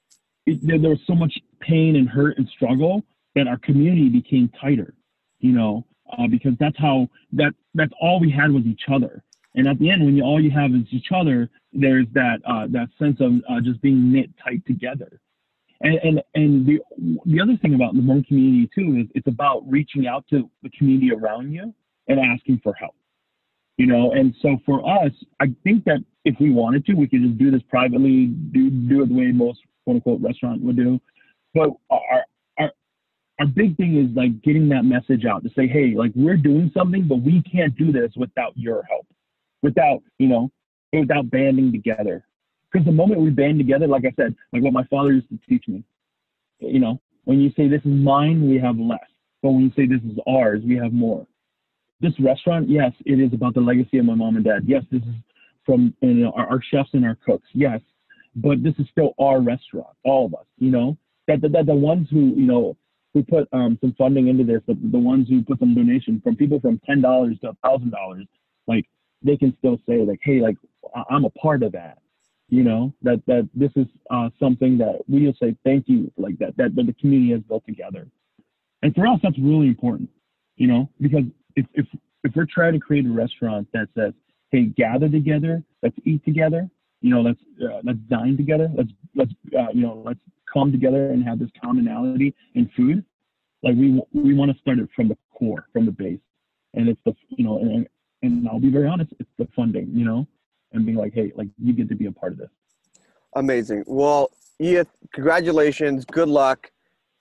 it, there, there was so much pain and hurt and struggle that our community became tighter. You know, uh, because that's how that that's all we had was each other. And at the end, when you, all you have is each other, there's that uh, that sense of uh, just being knit tight together. And and, and the the other thing about the Hmong community too is it's about reaching out to the community around you and asking for help. You know, and so for us, I think that if we wanted to, we could just do this privately, do do it the way most quote unquote restaurant would do. But our our our big thing is like getting that message out to say, hey, like we're doing something, but we can't do this without your help, without, you know, without banding together. Because the moment we band together, like I said, like what my father used to teach me, you know, when you say this is mine, we have less. But when you say this is ours, we have more. This restaurant, yes, it is about the legacy of my mom and dad. Yes, this is from you know, our, our chefs and our cooks. Yes, but this is still our restaurant, all of us. You know, that that, that the ones who you know who put um, some funding into this, the, the ones who put some donation from people from ten dollars to a thousand dollars, like they can still say like, hey, like I'm a part of that. You know, that that this is uh, something that we will say thank you, like that, that that the community has built together. And for us, that's really important. You know, because if if if we're trying to create a restaurant that says, hey, gather together, let's eat together, you know, let's uh, let's dine together, let's let's uh, you know, let's come together and have this commonality in food. Like we we want to start it from the core, from the base, and it's the you know, and and I'll be very honest, it's the funding, you know, and being like, hey, like you get to be a part of this. Amazing. Well, Yia, congratulations. Good luck.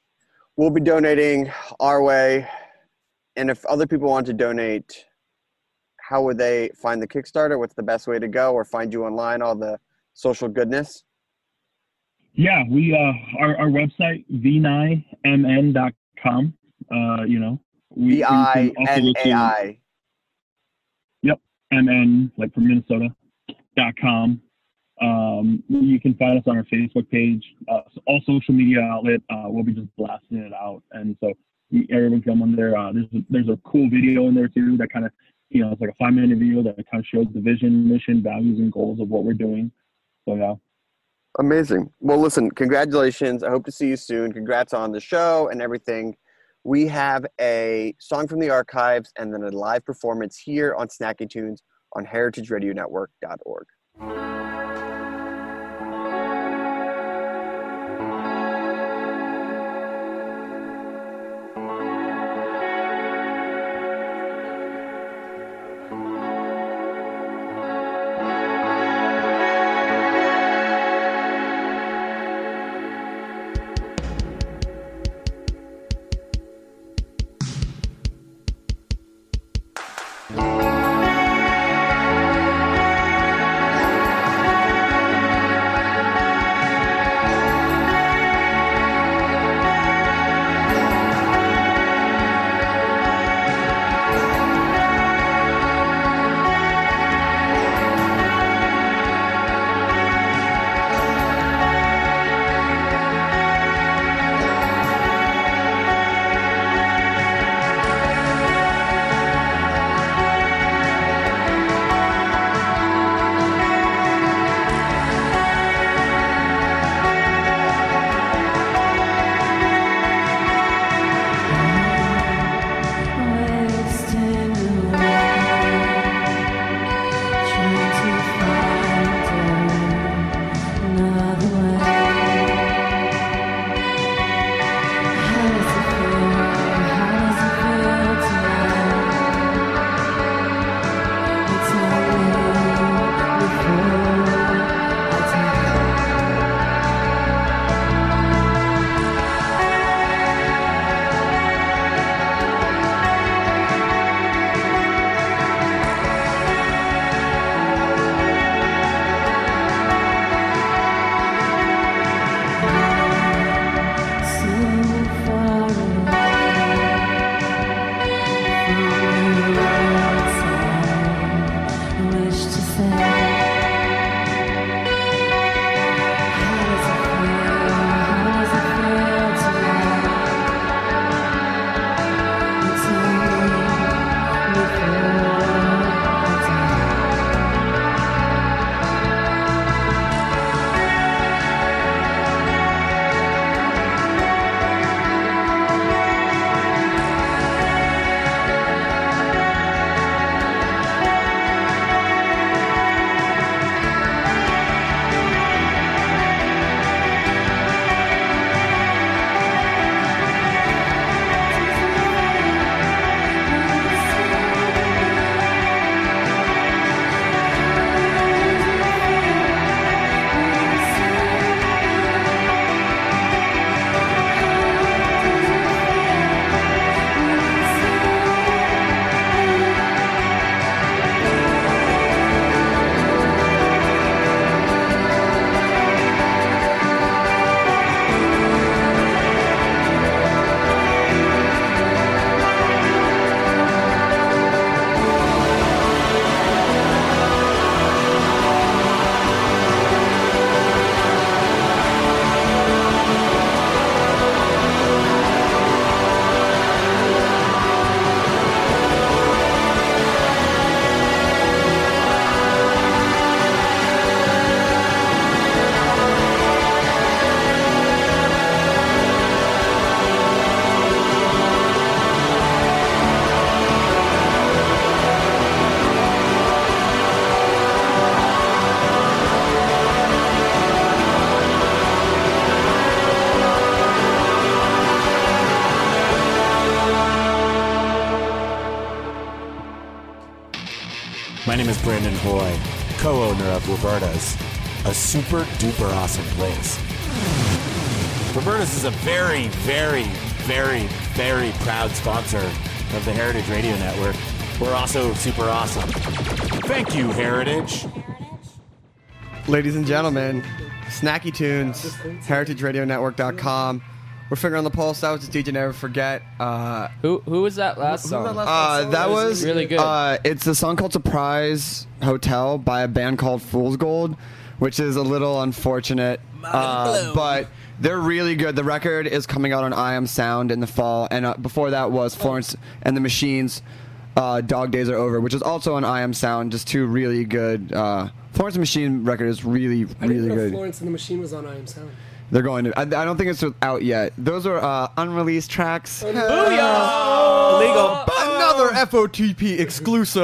We'll be donating our way. And if other people want to donate, how would they find the Kickstarter? What's the best way to go, or find you online, all the social goodness? Yeah, we uh, our, our website, v nine m n dot com. Uh, you know, we, V I N A I. we Yep, M N, like from Minnesota, dot com. Um, you can find us on our Facebook page, uh, all social media outlet. Uh, we'll be just blasting it out, and so everyone come on there. Uh, there's a, there's a cool video in there too that kind of, you know, it's like a five minute video that kind of shows the vision, mission, values, and goals of what we're doing. So yeah. Amazing. Well, listen, congratulations. I hope to see you soon. Congrats on the show and everything. We have a song from the archives and then a live performance here on Snacky Tunes on heritage radio network dot org. My name is Brandon Hoy, co-owner of Roberta's, a super duper awesome place. Roberta's is a very, very, very, very proud sponsor of the Heritage Radio Network. We're also super awesome. Thank you, Heritage. Ladies and gentlemen, Snacky Tunes, heritage radio network dot com. We're fingering on the pulse. That was just D J Never Forget. Uh, who who was that last who, song? Who was that last uh, that was really good. Uh, it's a song called Surprise Hotel by a band called Fool's Gold, which is a little unfortunate, uh, but they're really good. The record is coming out on I Am Sound in the fall, and uh, before that was Florence and the Machines. Uh, Dog Days Are Over, which is also on I Am Sound. Just two really good. Uh, Florence and the Machine record is really, really I didn't know good. Florence and the Machine was on I Am Sound. They're going to. I, I don't think it's out yet. Those are uh, unreleased tracks. Oh, Booyah! Illegal. Another F O T P exclusive.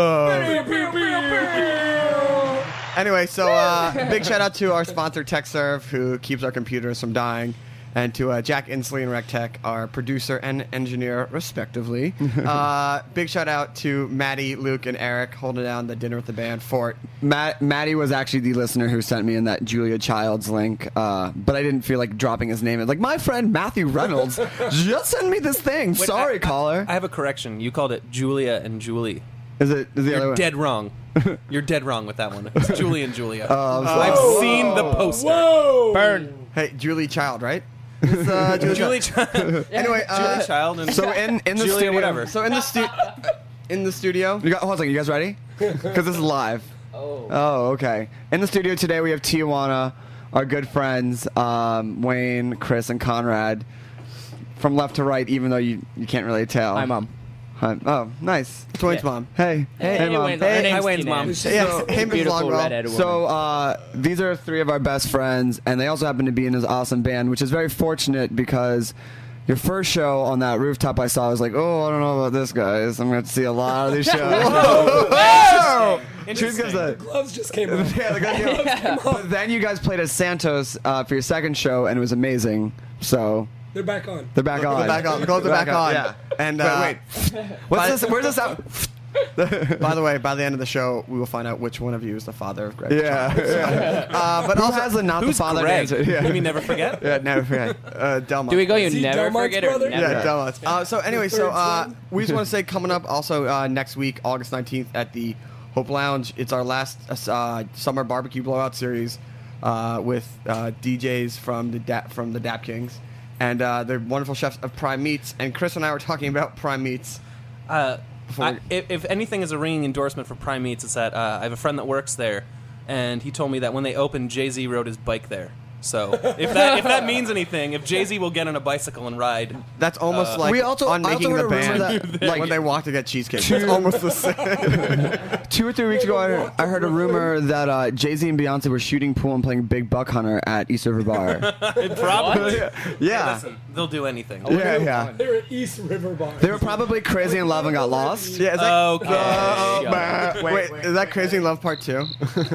Anyway, so uh, big shout out to our sponsor TechServe, who keeps our computers from dying. And to uh, Jack Inslee and RecTech, our producer and engineer, respectively. uh, big shout out to Maddie, Luke, and Eric holding down the Dinner with the Band fort. Matt, Maddie was actually the listener who sent me in that Julia Childs link, uh, but I didn't feel like dropping his name. Like, my friend Matthew Reynolds just sent me this thing. Wait, Sorry, I, caller. I have a correction. You called it Julia and Julie. Is it? Is the You're other way? dead wrong. You're dead wrong with that one. It's Julie and Julia. Oh, I've whoa. seen the poster. Whoa! Burn. Hey, Julie Child, right? It's, uh, Julie, Julie Child. Child. Anyway, uh, Julie Child and so in in the Julia studio, whatever. So in the stu- in the studio. You got, hold on a second. You guys ready? Because this is live. Oh. Oh, okay. In the studio today, we have Tijuana, our good friends, um, Wayne, Chris, and Conrad. From left to right, even though you, you can't really tell. Hi, Mom. Hi. Oh, nice. It's Wayne's Yeah. mom. Hey. Hey, hey Mom. Wayne's, Hey, her name's hi, Wayne's Tina. mom. Yeah, So, hey, Miz beautiful Longwell. redhead woman. So uh, these are three of our best friends, and they also happen to be in this awesome band, which is very fortunate because your first show on that rooftop I saw, I was like, oh, I don't know about this, guys. I'm going to see a lot of these shows. Whoa! Whoa! Interesting. Truth The gloves just came off. Yeah, the gloves came off. But then you guys played at Santos uh, for your second show, and it was amazing. So They're back on. they're back on. They're back on. The gloves are back on. Yeah. And uh, wait, what's this? Where's this out? by the way, by the end of the show, we will find out which one of you is the father of Greg. Yeah. yeah. Uh, but Who also, has the not the Who's father Greg? answer? Yeah. You mean never forget? Yeah, never forget. uh, Delmont. Do we go? You Is he never Delmont's forget or brother? never? Yeah, Yeah. Delmont. Uh, so anyway, The so third uh, son? we just want to say coming up also uh, next week, August nineteenth at the Hope Lounge. It's our last uh, summer barbecue blowout series uh, with uh, D Js from the da- from the Dap Kings and uh, the wonderful chefs of Prime Meats. And Chris and I were talking about Prime Meats. Uh, Before I, we- if, if anything is a ringing endorsement for Prime Meats, it's that uh, I have a friend that works there, and he told me that when they opened, Jay-Z rode his bike there. So if that if that means anything, if Jay-Z will get on a bicycle and ride, That's almost Uh, like we also- on I also making heard the a rumor band that, like, when they walk to get cheesecake. two- It's almost the same. Two or three weeks ago, I, I heard a rumor that uh, Jay-Z and Beyonce were shooting pool and playing Big Buck Hunter at East River Bar. probably. Yeah. Hey, listen, they'll do anything. Yeah, yeah. They're at East River Bar. They were probably crazy in love and got lost. Yeah, is that, Okay. Oh, Shut bah. wait, is that Crazy in Love Part Two?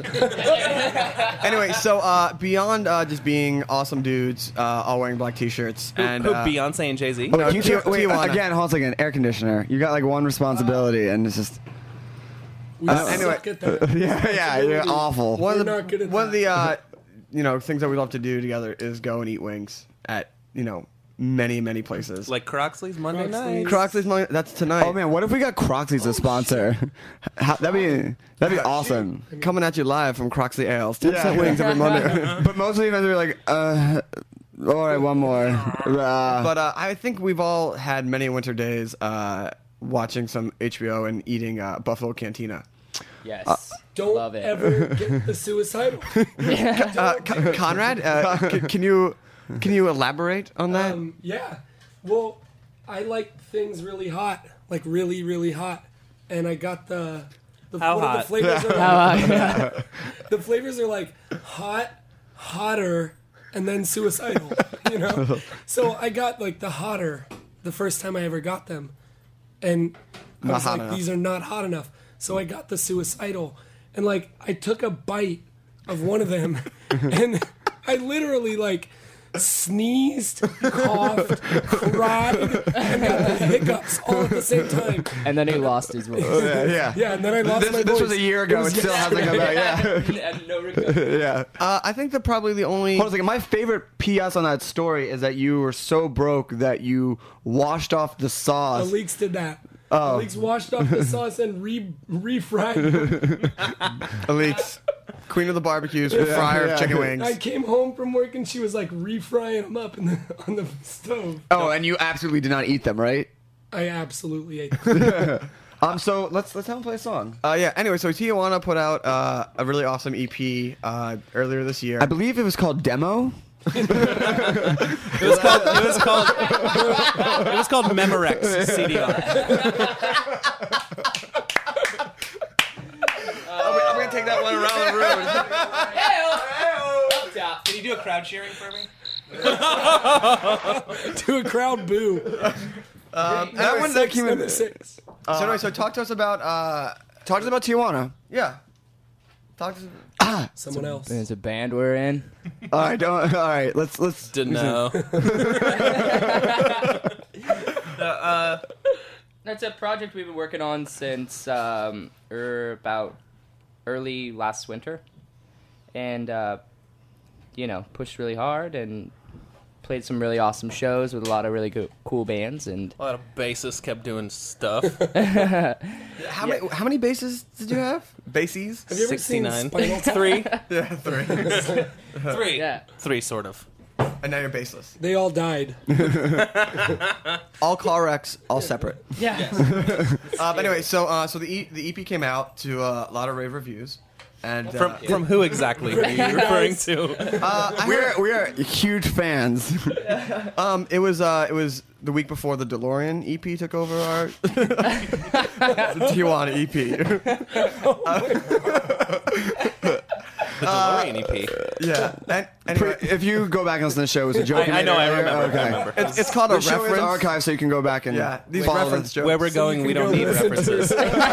Anyway, so uh, beyond uh, just being awesome dudes, uh, all wearing black T-shirts, Who, and who uh, Beyonce and Jay-Z? Oh, No, you Ti- can't, wait, Tijuana. again, hold on a second. Air conditioner. You got like one responsibility, and it's just We Uh, suck anyway. at that. yeah, yeah, you're awful. one We're of the not good at one of that. the uh, you know things that we love to do together is go and eat wings at you know many many places. Like Croxley's Monday Croxley's. night. Croxley's Money, that's tonight. Oh man, what if we got Croxley's a sponsor? How, that'd be that'd be awesome. Coming at you live from Croxley Ales. ten Yeah. cent wings every Monday. But most of the events are like, uh, all right, one more. Uh, But uh, I think we've all had many winter days uh, watching some H B O and eating uh, Buffalo Cantina. Yes. Don't Love it. ever get the suicidal. Uh, Con- Conrad, uh, c- can you can you elaborate on that? Um, yeah. Well, I like things really hot, like really, really hot, and I got the the How what are hot? the flavors are How like, hot? the flavors are like hot, hotter, and then suicidal. You know. So I got like the hotter the first time I ever got them, and I Not was hot like, enough. these are not hot enough. So I got the suicidal, and like I took a bite of one of them, and I literally like sneezed, coughed, cried, and got the hiccups all at the same time. And then he lost his voice. yeah, yeah. Yeah, and then I lost This, my this voice. was a year ago. It was It still hasn't come back. Yeah, And no regret. yeah. Uh, I think that probably the only Hold on a second. My favorite P S on that story is that you were so broke that you washed off the The sauce. leaks did that. Oh. The leaks washed off the sauce and re refried. Alex. Queen of the barbecues, Yeah, fryer yeah. of chicken wings. I came home from work and she was like refrying them up in the, on the stove. Oh, and you absolutely did not eat them, right? I absolutely ate them. Um, so let's let's have him play a song. Uh, yeah. Anyway, so Tijuana put out uh, a really awesome E P uh, earlier this year. I believe it was called Demo. It was called. It was called. It was called Memorex C D R. I'm gonna take that one around the room. Can you do a crowd cheering for me? Do a crowd boo. Um, Number that one six, that came in. number six. Uh, so anyway, so talk to us about. Uh, talk to us about Tijuana. Yeah. Talk to us. Ah, someone else. There's a band we're in. All right, don't, all right. Let's let's. Didn't know. uh, that's a project we've been working on since um, er, about early last winter, and uh, you know, pushed really hard and played some really awesome shows with a lot of really go- cool bands, and A lot of bassists kept doing stuff. How many how many bases did you have? Bases? Have you ever seen sixty-nine. Spinal Tap? Three. Yeah, three. Three. Yeah. Three, sort of. And now you're baseless. They all died. All car wrecks, all separate. Yeah. Uh, but anyway, so uh, so the e- the E P came out to uh, a lot of rave reviews, and From uh, from who exactly are you referring to? Uh, I We're heard- we are huge fans. um, it was uh, it was the week before the DeLorean E P took over our the Tijuana E P. The DeLorean E P. Yeah. And, anyway, If you go back and listen to the show, it was a joke. I- I know, I remember, Okay. I remember. it's, it's called a The show is reference. archived, so you can go back and Yeah, these follow reference them. jokes. Where we're So you going, can we go don't need listen to references.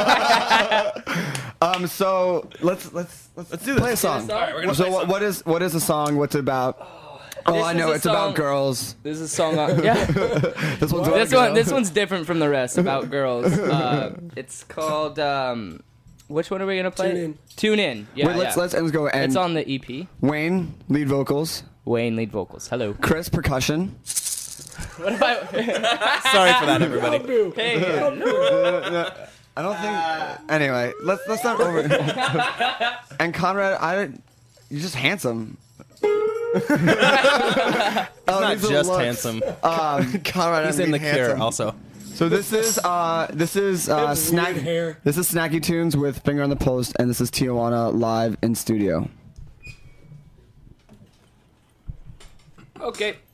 Um, so let's let's let's, Let's do this. play a song. All right, we're gonna so play what, something. what is what is the song? What's it about? Oh, This I is know. a It's song- about girls. This is a song. On, yeah. This one's about This one. girls. This one's different from the rest. About girls. Uh, it's called. Um, which one are we gonna play? Tune In. Tune in. Yeah. Wait, let's yeah. let's let's go. And It's on the E P. Wayne lead vocals. Wayne lead vocals. Hello. Chris percussion. What if I? Sorry for that, everybody. Crowd boo. Hey. Crowd boo. I don't think. Anyway, let's let's not over. And Conrad, I, you're just handsome. He's Oh, not these are just looks. handsome. Um, Conrad, He's I in the mean Cure handsome. also. so this is uh this is uh Have snack. weird hair. This is Snacky Tunes with Finger on the Post, and this is Tijuana live in studio. Okay.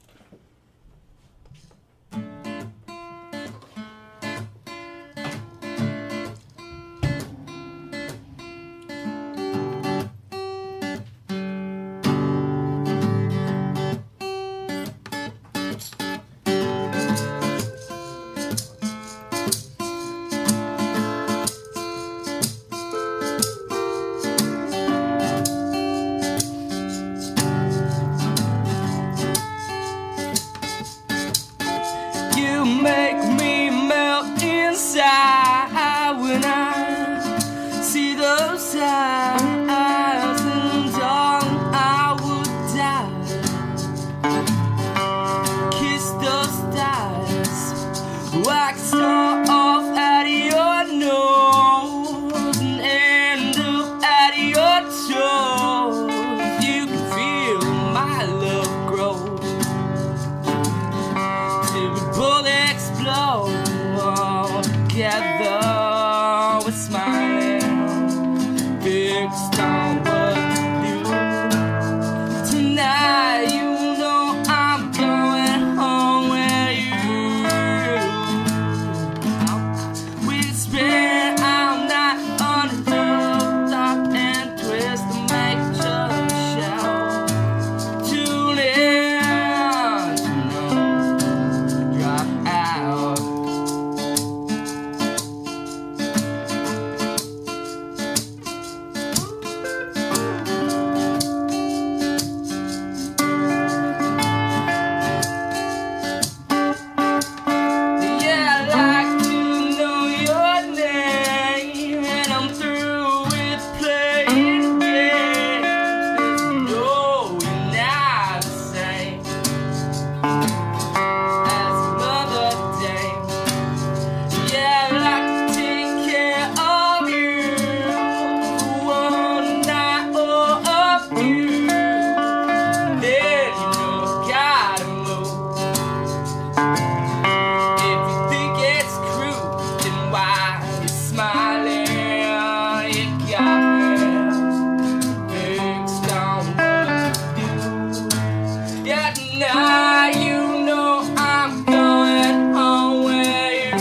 now you know I'm going home with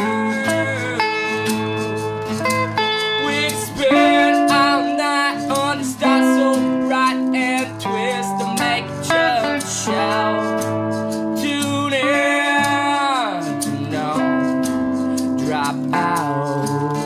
you. We spend all night on the stars so bright and twist to make each other shout. Tune in to know, drop out.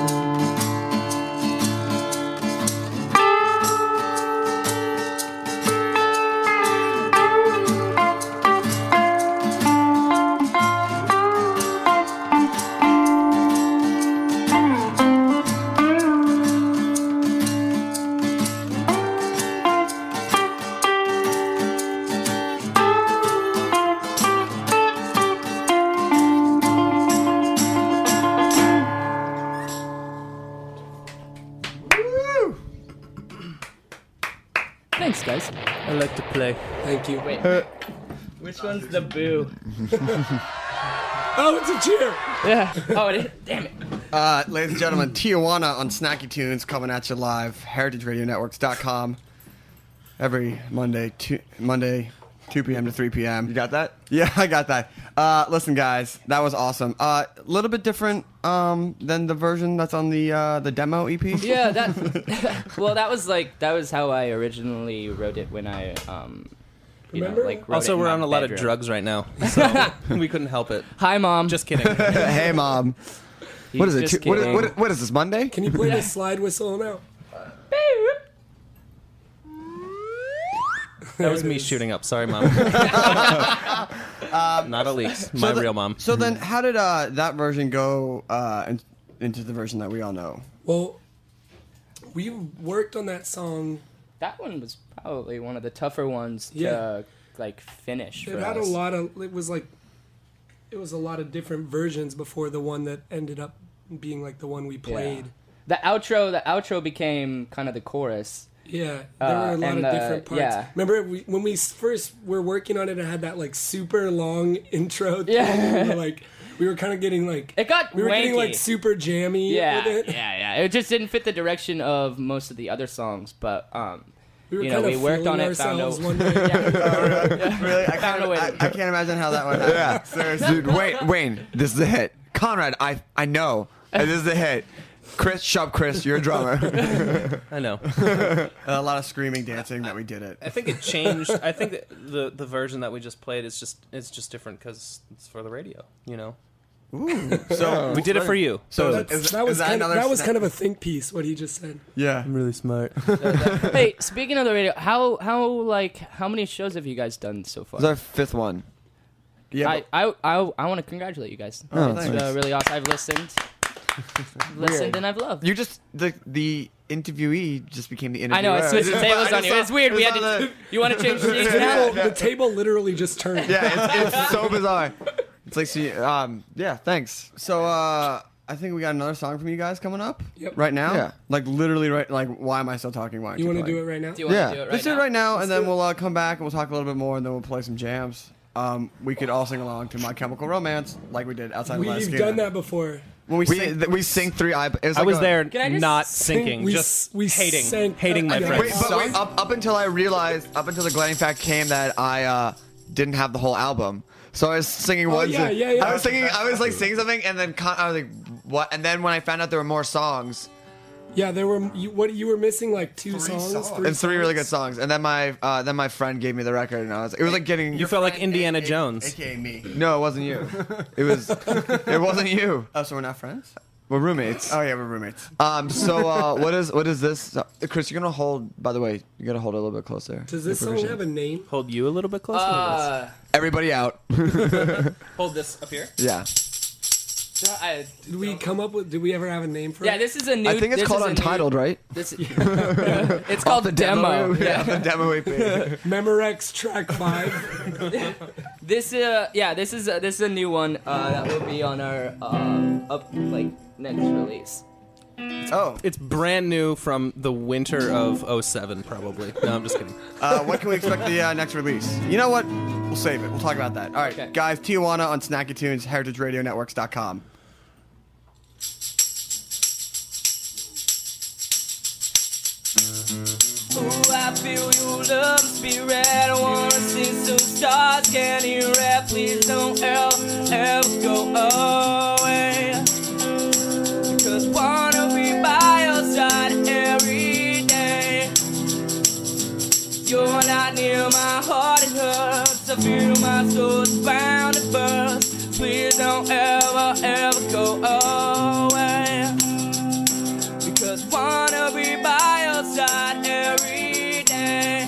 Thanks, guys. I like to play. Thank you. Wait, which one's the boo? Oh, it's a cheer. Yeah. Oh, it is. Damn it. Uh, ladies and gentlemen, Tijuana on Snacky Tunes coming at you live. heritage radio networks dot com. Every Monday, two, Monday, two p.m. to three p.m. You got that? Yeah, I got that. Uh, listen, guys, that was awesome. A uh, little bit different um, than the version that's on the uh, the demo E P. Yeah, that. Well, that was like that was how I originally wrote it when I um. You know, Remember? like wrote Also, it in we're my on a lot of bedroom. drugs right now, so we couldn't help it. Hi, Mom. Just kidding. Hey, Mom. What is it? Just Two- what, is, kidding. what, what is this, Monday? Can you play the slide whistle now? That was me shooting up. Sorry, Mom. Um, Not Elise, so my the- real mom. So then, how did uh, that version go uh, in, into the version that we all know? Well, we worked on that song. That one was probably one of the tougher ones to Yeah. like finish. It for had us. a lot of. It was like, it was a lot of different versions before the one that ended up being like the one we played. The outro, the outro became kind of the chorus. Yeah, there Uh, were a lot and of the- different parts. yeah. Remember we, when we first were working on it, it had that like super long intro. Thing. Yeah. We were like we were kind of getting like It got we were getting wanky. like super jammy Yeah, with it. yeah, yeah. It just didn't fit the direction of most of the other songs, but um, We were you know, kind we of worked on feeling it, found a ourselves one day. yeah. Really? I Found a way. I, I can't imagine how that went. Yeah. Dude, Wayne, Wayne, this is a hit. Conrad, I I know. And this is a hit. Chris, shut up, Chris, you're a drummer. I know. A lot of screaming, dancing that we did it. I think it changed. I think that the the version that we just played is just it's just different because it's for the radio. You know. Ooh. So we did it for you. So That's- is, that was is that kind of, another that was snap- kind of a think piece. What he just said. Yeah. I'm really smart. Hey, speaking of the radio, how how like how many shows have you guys done so far? This is our fifth one. Yeah. I I I, I want to congratulate you guys. Oh, it's thanks. uh, really awesome. I've listened, I've listened, and I've loved. You just the the interviewee just became the interviewer. I know. I switched the tables on you. It's weird. We had to. the, You want to change The seats table, now? the table literally just turned. Yeah, it's, it's so bizarre. It's like, see, um, yeah, thanks. So uh, I think we got another song from you guys coming up. Yep. Right now. Yeah. Like literally right. Like why am I still talking? Why? You want to do it right now? Do you want Yeah. to do it right Let's do now? it right now, and then do it. we'll uh, come back and we'll talk a little bit more, and then we'll play some jams. Um, we could all sing along to My Chemical Romance, like we did outside of Last We've done that before. When we, We sing, th- we sing three. I, it was I like was a- there, Can I just not sing- sinking, we just s- we hating, sang- hating my uh, friends. Wait, but wait, up, up until I realized, up until the Glenning fact came that I uh, didn't have the whole album. So I was singing Oh, one. yeah, yeah, yeah. I was singing. I was like singing something, and then con- I was like, "What?" And then when I found out there were more songs, Yeah, there were you, what you were missing like two songs, songs. three and three really good songs. songs. And then my uh, then my friend gave me the record, and I was. It was like getting. You felt like Indiana A- A- Jones. A K A me. No, it wasn't you. It was. It wasn't you. Oh, so we're not friends? We're roommates. Oh yeah, we're roommates. Um. So uh, what is what is this? Uh, Chris, you're gonna hold. By the way, you gotta hold it a little bit closer. Does this Your song provision. have a name? Hold you a little bit closer. Uh, Everybody out. Hold this up here. Yeah. I, Did we come up with? Did we ever have a name for yeah, it? this is a new. I think it's this called is a new- Untitled, right? This, it's called the demo. Yeah, Yeah. the demo E P. Memorex track five. This uh yeah this is a, this is a new one uh, that will be on our uh, up like next release. Oh. It's brand new from the winter of oh seven, probably. No, I'm just kidding. Uh, when can we expect the uh, next release? You know what? We'll save it. We'll talk about that. All right, Okay. guys. Tijuana on Snacky Tunes, heritage radio networks dot com. Oh, I feel your love spirit. I wanna see some stars. Can you you're not near my heart, it hurts. I feel my soul's bound to burst. Please don't ever, ever go away. Because wanna be by your side every day.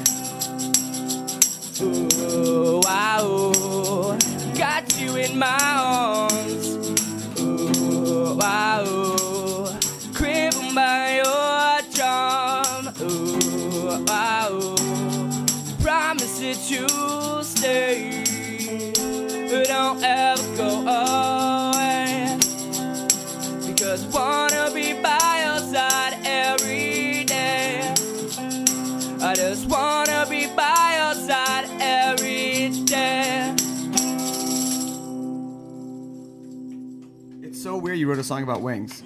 Ooh, wow, got you in my arms. Ooh, wow, crippled by your charm. Ooh, wow, promise that you'll stay. Don't ever go away. Because wanna be by your side every day. I just wanna be by your side every day. It's so weird you wrote a song about wings.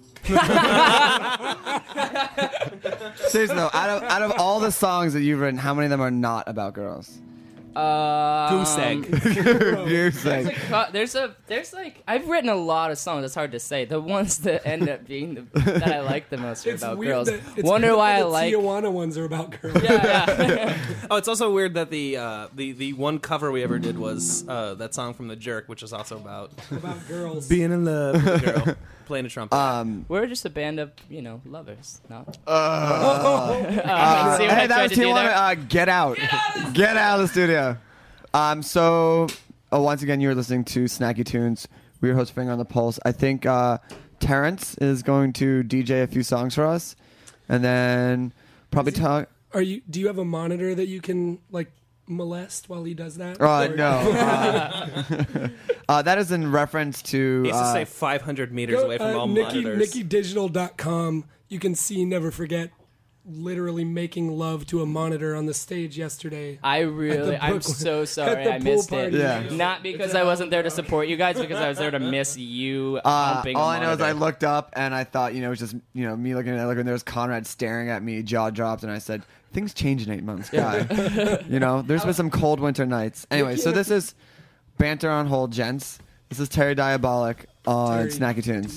Seriously though, out of out of all the songs that you've written, how many of them are not about girls? Um, Goose egg. Goose egg. There's a, cu- there's a there's like I've written a lot of songs. It's hard to say. The ones that end up being the, that I like the most are It's about weird girls. that- it's Wonder weird why I that the like. Tijuana ones are about girls. Oh, it's also weird that the uh, the the one cover we ever did was uh, that song from The Jerk, which is also about About girls. being in love with a girl playing a trumpet. Um, We're just a band of you know lovers. No. Uh, Uh, uh, see what I hey, that tried was to do Tijuana. there? Uh, get out. Get out of the studio. Um, so, uh, once again, you're listening to Snacky Tunes. We're your host, Finger on the Pulse. I think uh, Terrence is going to D J a few songs for us. And then probably talk... Are you? Do you have a monitor that you can like molest while he does that? Uh, Or- no. Uh, uh, that is in reference to... He used to uh, say five hundred meters Go, away from uh, all Nikki, monitors. Nikki Digital dot com. You can see Never Forget literally making love to a monitor on the stage yesterday. I at really, the I'm Brooklyn- so at sorry the I pool missed party. it. Yeah. Not because I wasn't there to support you guys, because I was there to miss you Uh, humping all a I know is I monitor. looked up and I thought, you know, it was just, you know, me looking at it, like, and there was Conrad staring at me, jaw dropped, and I said, things change in eight months, guy. You know, there's been some cold winter nights. Anyway, so this is Banter on Hold, gents. This is Terry Diabolic on Terry. Snacky Tunes.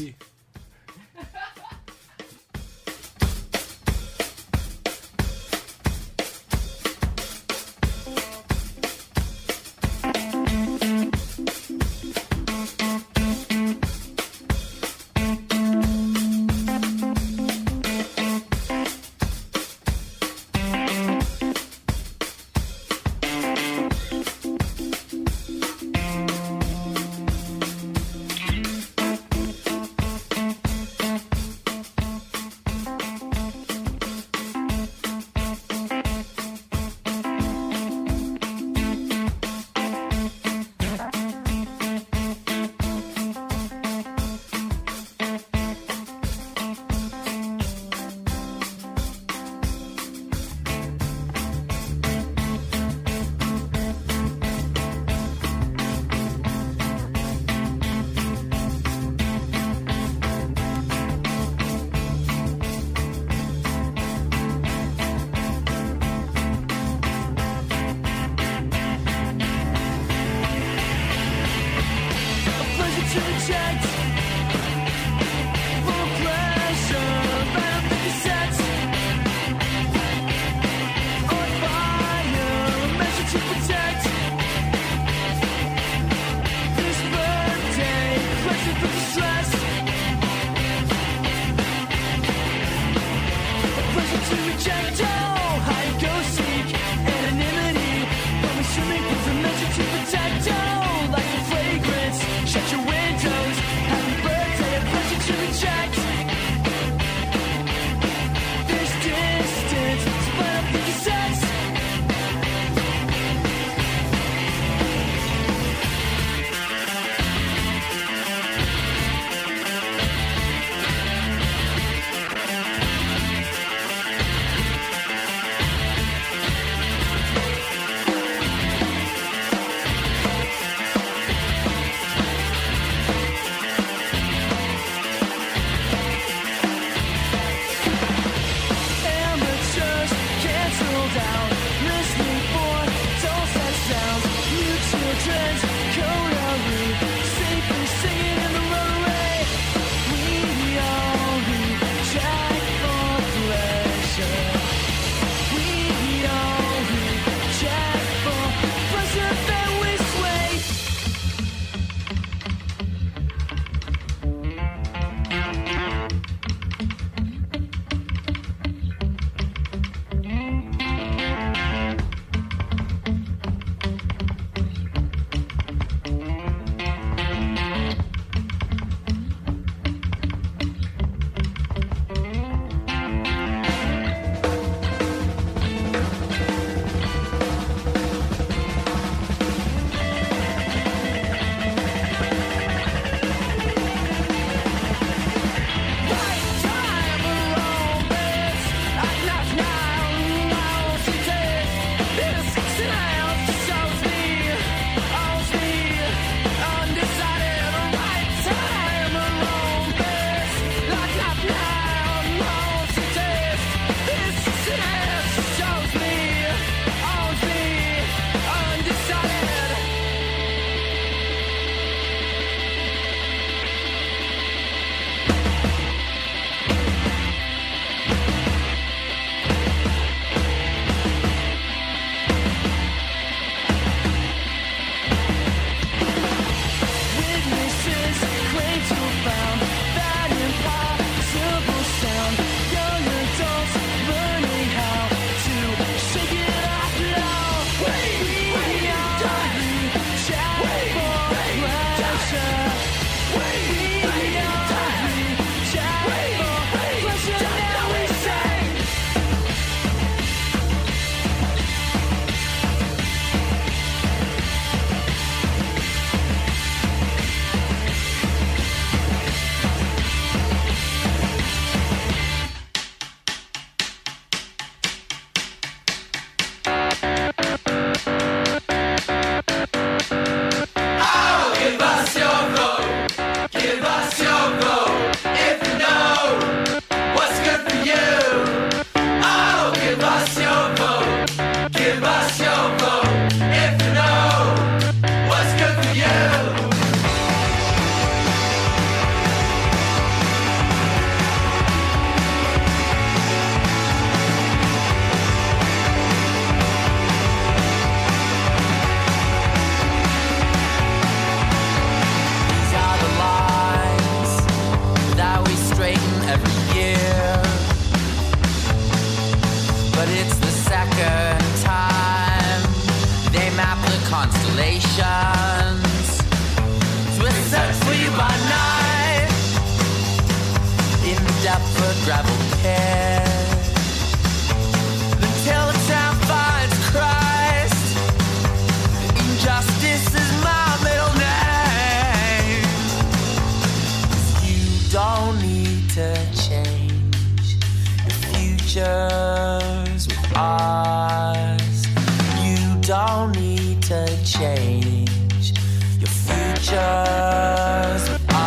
constellations. So we search for you by night in the Deptford gravel pit until the town finds Christ. Injustice is my middle name. You don't need to change your futures with us. You don't need to change your futures with us.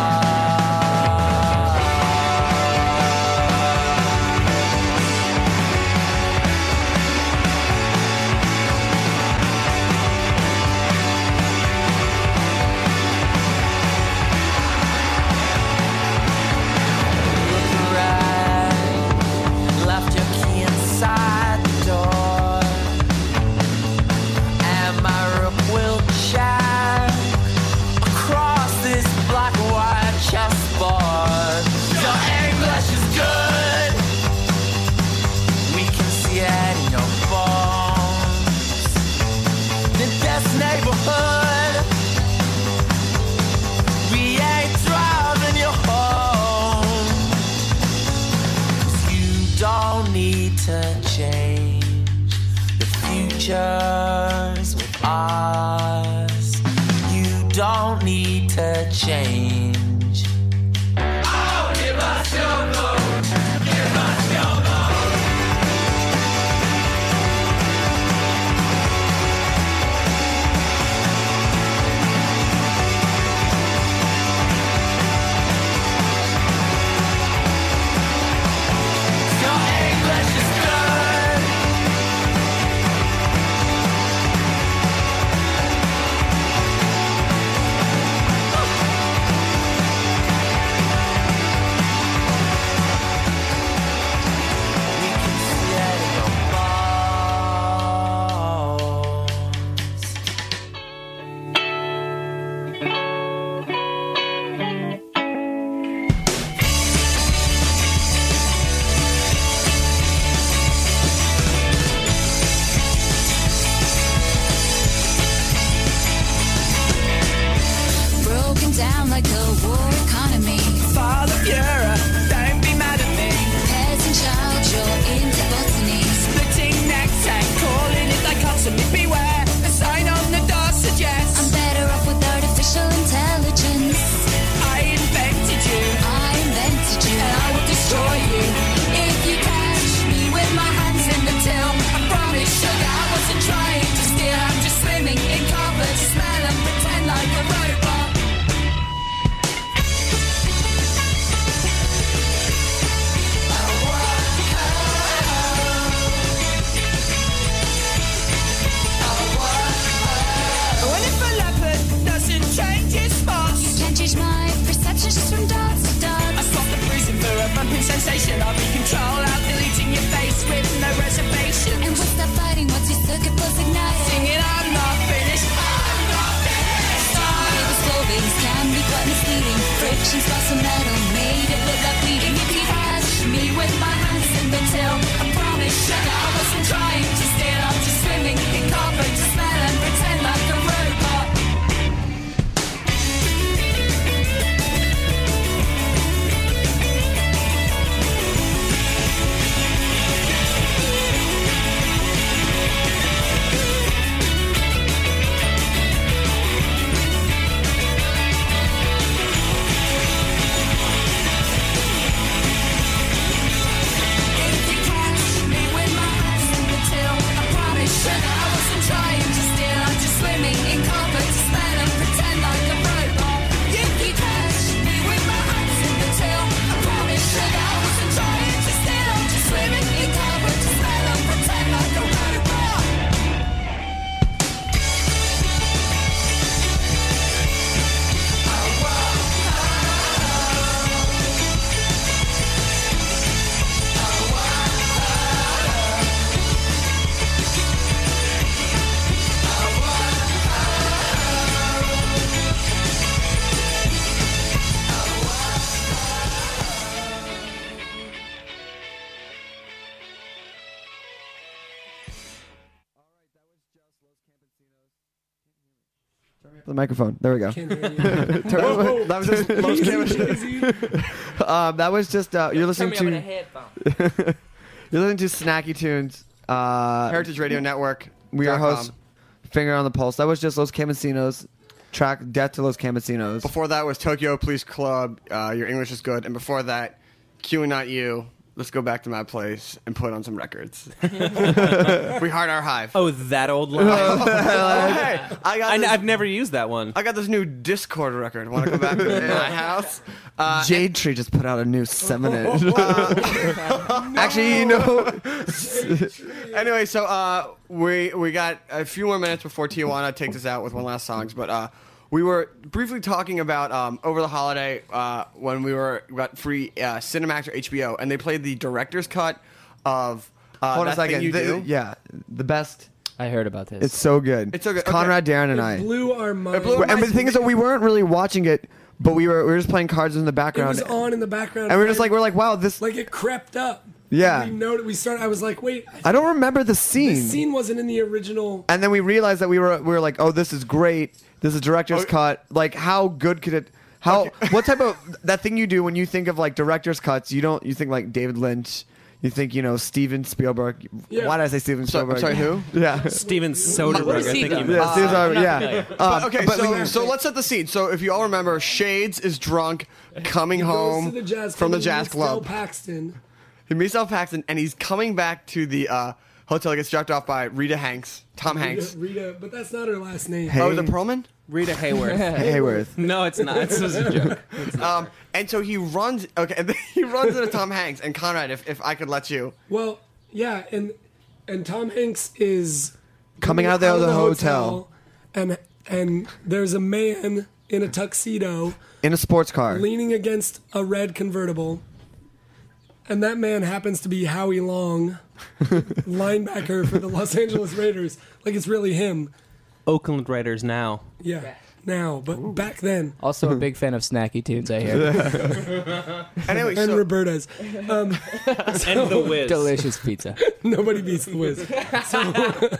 Left your key inside the door, and my rook will check across this black and white chessboard. Your English is good, we can see it in your bones. In this neighborhood, we ain't driving you home. You don't need to change your futures with us. You don't need to change. Oh, give us your vote. Give us your vote. Your English is good. We can see it in your bones. Broken down like a war economy. Father Europe, don't be mad at me. Peasant child, you're into botany. Splitting necktie, calling it dichotomy. Beware, the sign on the door suggests I'm better off with artificial intelligence. I invented you, I invented you. and I will destroy you. If you catch me with my hands in the till, I promise, sugar, I wasn't trying to steal. I'm just swimming in carpet, smell and pretend like a robot. What if a leopard doesn't change its spots? you can't change my perceptions just from dots to I dots. spot the bruising for a bumping sensation. I'll be control out deleting your face with no reservation. And we'll stop fighting once you circuit pulse ignite. Singing I'm not finished, I'm not finished. Cable clothings can be quite misleading. Friction spots of metal made it look like bleeding. If you catch me with my hands in the till, I promise, sugar, I wasn't trying to steal. I'm just swimming in carpet to smell and pretend like a robot. The microphone. There we go. Can't hear you. Turn- Whoa, whoa. that was just Los Camas- um, that was just uh, you're listening Turn me to up in a headphone. you're listening to Snacky Tunes, uh, Heritage Radio Network. We are dot com. hosts. Finger on the Pulse. That was just Los Campesinos. Track Death to Los Campesinos. Before that was Tokyo Police Club. Uh, Your English is Good. And before that, Q and Not You. Let's go back to my place and put on some records. We heart our hive. Oh, that old line. Oh, hey, I got I this, I've never used that one. I got this new Discord record. Want to go back to my house? Uh, Jade Tree just put out a new seven inch. Actually, you know. Anyway, so uh, we we got a few more minutes before Tijuana takes us out with one last songs, but uh, we were briefly talking about um, over the holiday uh, when we were got free uh, Cinemax or H B O, and they played the director's cut of uh, Hold on a That Thing second. You The- Do. yeah, the best. I heard about this. It's so good. It's so good. Conrad, Darren, and It I. blew our mind. blew our And the thing is that we weren't really watching it, but we were we were just playing cards in the It background. was on in the background, and we we're just like we're like, wow, this. like it crept up. Yeah. we noted. We started. I was like, wait, I don't remember the scene. this scene wasn't in the original. And then we realized that we were we were like, oh, this is great. This is director's Oh. cut. Like, how good could it? How what type of that thing you do when you think of like director's cuts? You don't you think like David Lynch. You think you know Steven Spielberg. Yeah. Why did I say Steven So- Spielberg? sorry, who? Yeah. Steven Soderbergh, What has I he think you done? meant. Yeah, Steven Spielberg, not yeah. familiar. Um, But, okay, but so we- so let's set the scene. So if you all remember, Shades is drunk, coming He goes home to the jazz from the club, jazz meets Del club. Paxton. He meets Al Paxton, and he's coming back to the uh, hotel. He gets dropped off by Rita Hanks, Tom Hanks. Rita, Rita, but that's not her last name. Hey. Oh, is it Perlman? Rita Hayworth. Hayworth. No, it's not. This was a joke. Um, and so he runs. Okay, and then he runs into Tom Hanks and Conrad. If, if I could let you, Well, yeah, and and Tom Hanks is Coming out of the, the hotel and and there's a man in a tuxedo in a sports car. leaning against a red convertible, and that man happens to be Howie Long, linebacker for the Los Angeles Raiders. Like it's really him. Oakland Raiders now. Yeah, now, but back then. Also a big fan of Snacky Tunes, I hear. anyway, And so, Roberta's. Um, And the Wiz. Delicious pizza. Nobody beats the Wiz. So,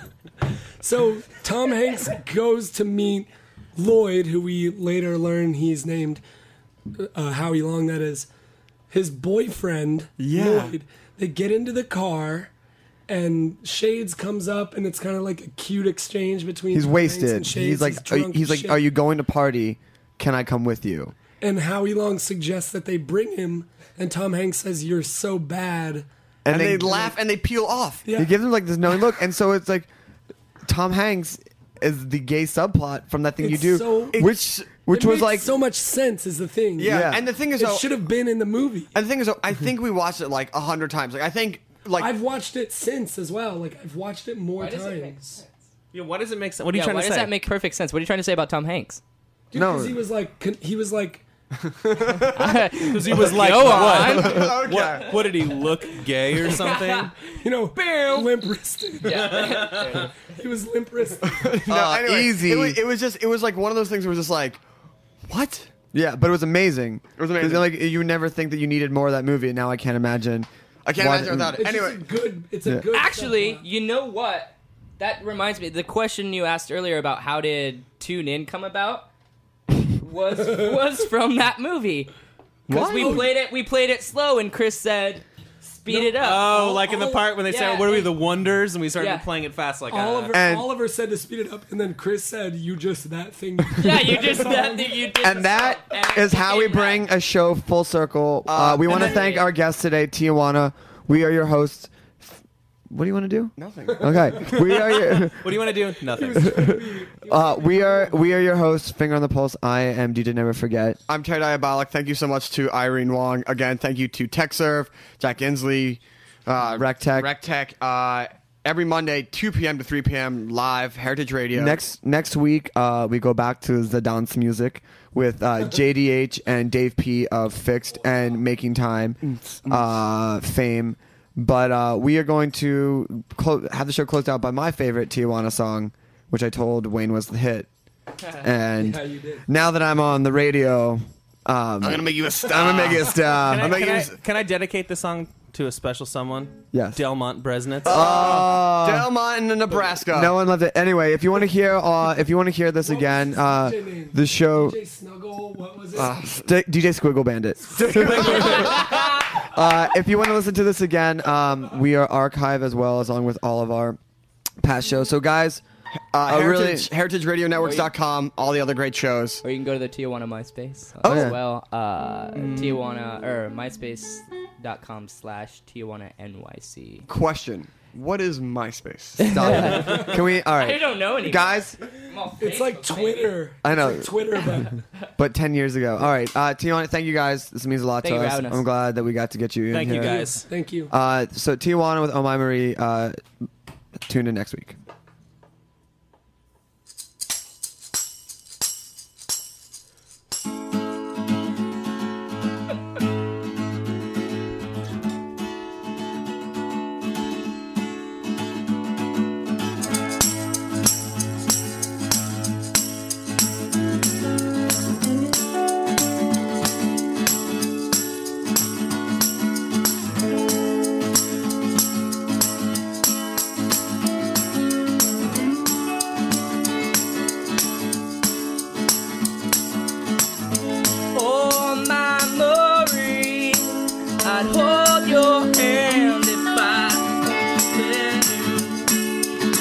so Tom Hanks goes to meet Lloyd, who we later learn he's named uh, Howie Long, that is, his boyfriend, Yeah. Lloyd. They get into the car, and Shades comes up, and it's kind of like a cute exchange between He's Tom Hanks and wasted. Shades. He's like, are, drunk he's as like, shit. are you going to party? Can I come with you? And Howie Long suggests that they bring him, and Tom Hanks says, "You're so bad." and, they, laugh and they peel off. Yeah. He gives him like this knowing look, and so it's like Tom Hanks is the gay subplot from That Thing It's You Do, so- which which It was makes like so much sense is the thing. Yeah. Yeah. And the thing is, It though, should have been in the movie. and the thing is, though, I think we watched it like a hundred times. Like I think, like I've watched it since as well. Like I've watched it more times. Yeah, why does it make sense? What are you Yeah, trying why to does say? that make perfect sense? What are you trying to say about Tom Hanks? No. Because he was like, con- he was like, Because he was like, Go what? okay. what? What did he look gay or something? you know, limp wristed. Yeah. He was limp wristed. no, Uh, anyway, easy. It was, it was just, it was like one of those things where it was just like, what? yeah, but it was amazing. It was amazing. 'Cause, like you would never think that you needed more of that movie, and now I can't imagine. I can't why- imagine without it. It's Anyway, just a good. It's a Yeah. good. Actually, subplot. you know what? That reminds me. The question you asked earlier about how did Tune In come about was was from that movie. Because What? we played it, we played it slow, and Chris said, "Speed it up." Oh, like in the part when they yeah, said, "What are we, like- the Wonders?" and we started Yeah. playing it fast, like Oliver, uh, And- Oliver said to speed it up, and then Chris said, "You just that thing." Yeah, you just that you did. And the that song, and is it how we became bring that. a show full circle. Uh, we want to then- thank our guest today, Tijuana. We are your hosts. What do you want to do? nothing. Okay, we are your. what do you want to do? Nothing. Uh, we are we are your hosts. Finger on the pulse. I am D J Never Forget. I'm Terry Diabolic. Thank you so much to Irene Wong. Again, thank you to TechServe, Jack Inslee, uh, RecTech. RecTech. Uh, every Monday, two p.m. to three p.m. live, Heritage Radio. Next next week, uh, we go back to the dance music with uh, J D H and Dave P of Fixed and Making Time, uh, fame. But uh, we are going to clo- have the show closed out by my favorite Tijuana song, which I told Wayne was the hit. And Yeah, you did. now that I'm on the radio, um, I'm gonna make you a star. I'm gonna make it a star. Can I, I'm can, making I, this- can I dedicate the song to a special someone. Yes. Delmont Bresnitz. Oh, Delmont in Nebraska. No one loved it. Anyway, if you want to hear, uh, if you want to hear this again, uh, the show. D J Snuggle, what was it? Uh, st- D J Squiggle Bandit. uh, if you want to listen to this again, um, we are archived as well as along with all of our past shows. So, guys, Uh, uh, really, Heritage, heritage radio networks dot com, all the other great shows. Or you can go to the Tijuana MySpace Oh, as yeah. well. Uh, Tijuana or MySpace.com slash Tijuana N Y C. Question: what is MySpace? Stop. Can we? All right, I don't know any guys. It's like Twitter. I know. It's like Twitter, but But ten years ago. All right, uh, Tijuana. Thank you guys. This means a lot Thank to you for us. having us. I'm glad that we got to get you in Thank you, here. guys. thank you. Uh, so Tijuana with Oh My Marie. Uh, tune in next week. Oh, my Marie, I'd hold your hand if I only knew.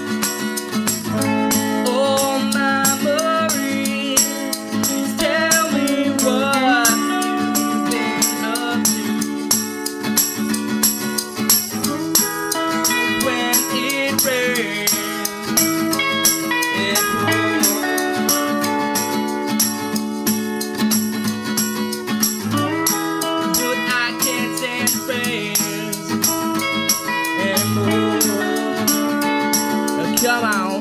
Oh, my Marie, please tell me what you've been up to. When it rains, it pours. But I can't stand friends anymore. Come on,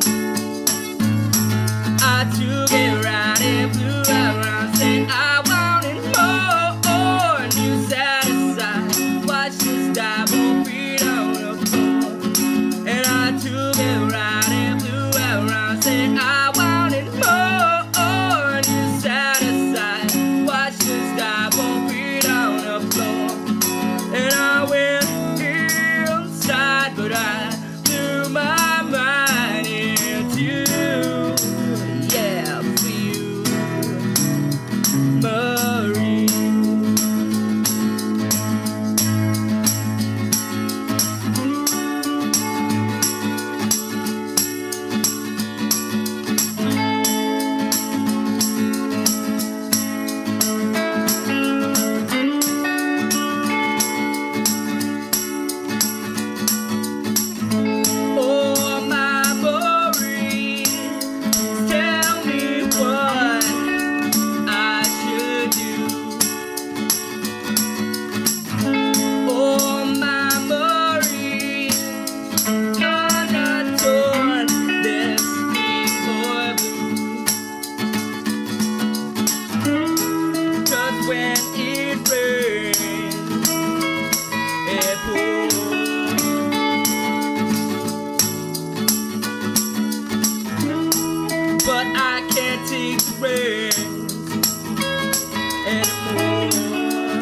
I took it right and blew around, said I wanted more. And you satisfied, watch this dive feet on the floor. And I took it right and blew around, said I wanted more. And you satisfied, watch this dive feet on the floor. And I went inside, but I threw my mind into, yeah, for you, Marie. Oh, my Marie, tell me what I should do. Oh, my Marie, I'm not torn this or blue. 'Cause when it rains, it pours. But I can't take the rains anymore.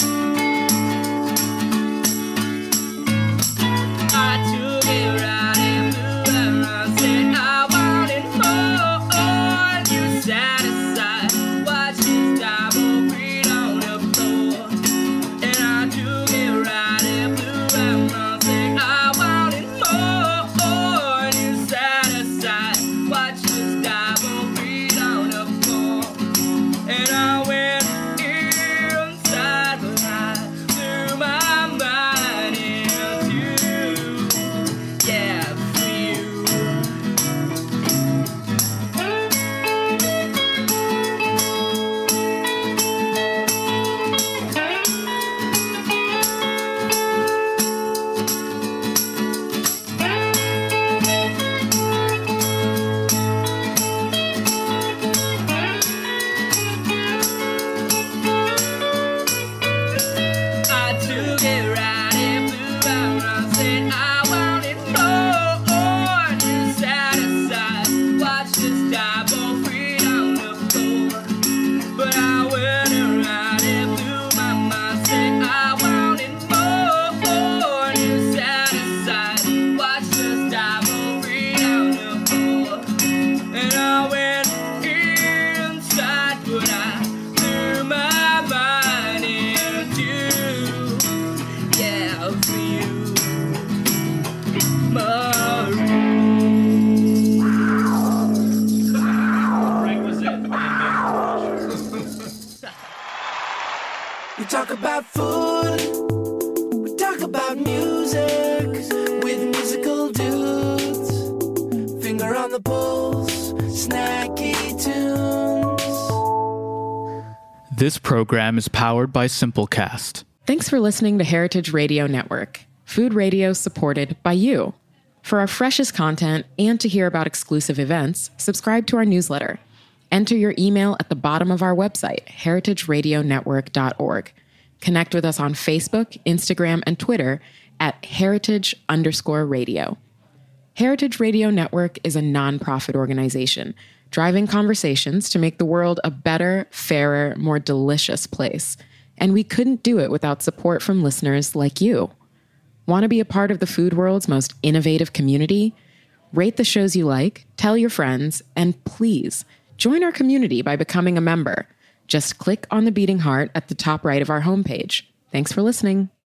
I took it right and blew around, said I wanted more. And you satisfied, watch this dive feet on the floor. And I took it right and blew around, said I wanted more. And you satisfied, watch this dive feet on the floor. talk about food, we talk about music with musical dudes. Finger on the pulse, snacky tunes. This program is powered by Simplecast. Thanks for listening to Heritage Radio Network, food radio supported by you. For our freshest content and to hear about exclusive events, subscribe to our newsletter. Enter your email at the bottom of our website, heritage radio network dot org. Connect with us on Facebook, Instagram, and Twitter at heritage underscore radio. Heritage Radio Network is a nonprofit organization driving conversations to make the world a better, fairer, more delicious place. And we couldn't do it without support from listeners like you. Want to be a part of the food world's most innovative community? Rate the shows you like, tell your friends, and please join our community by becoming a member. Just click on the beating heart at the top right of our homepage. Thanks for listening.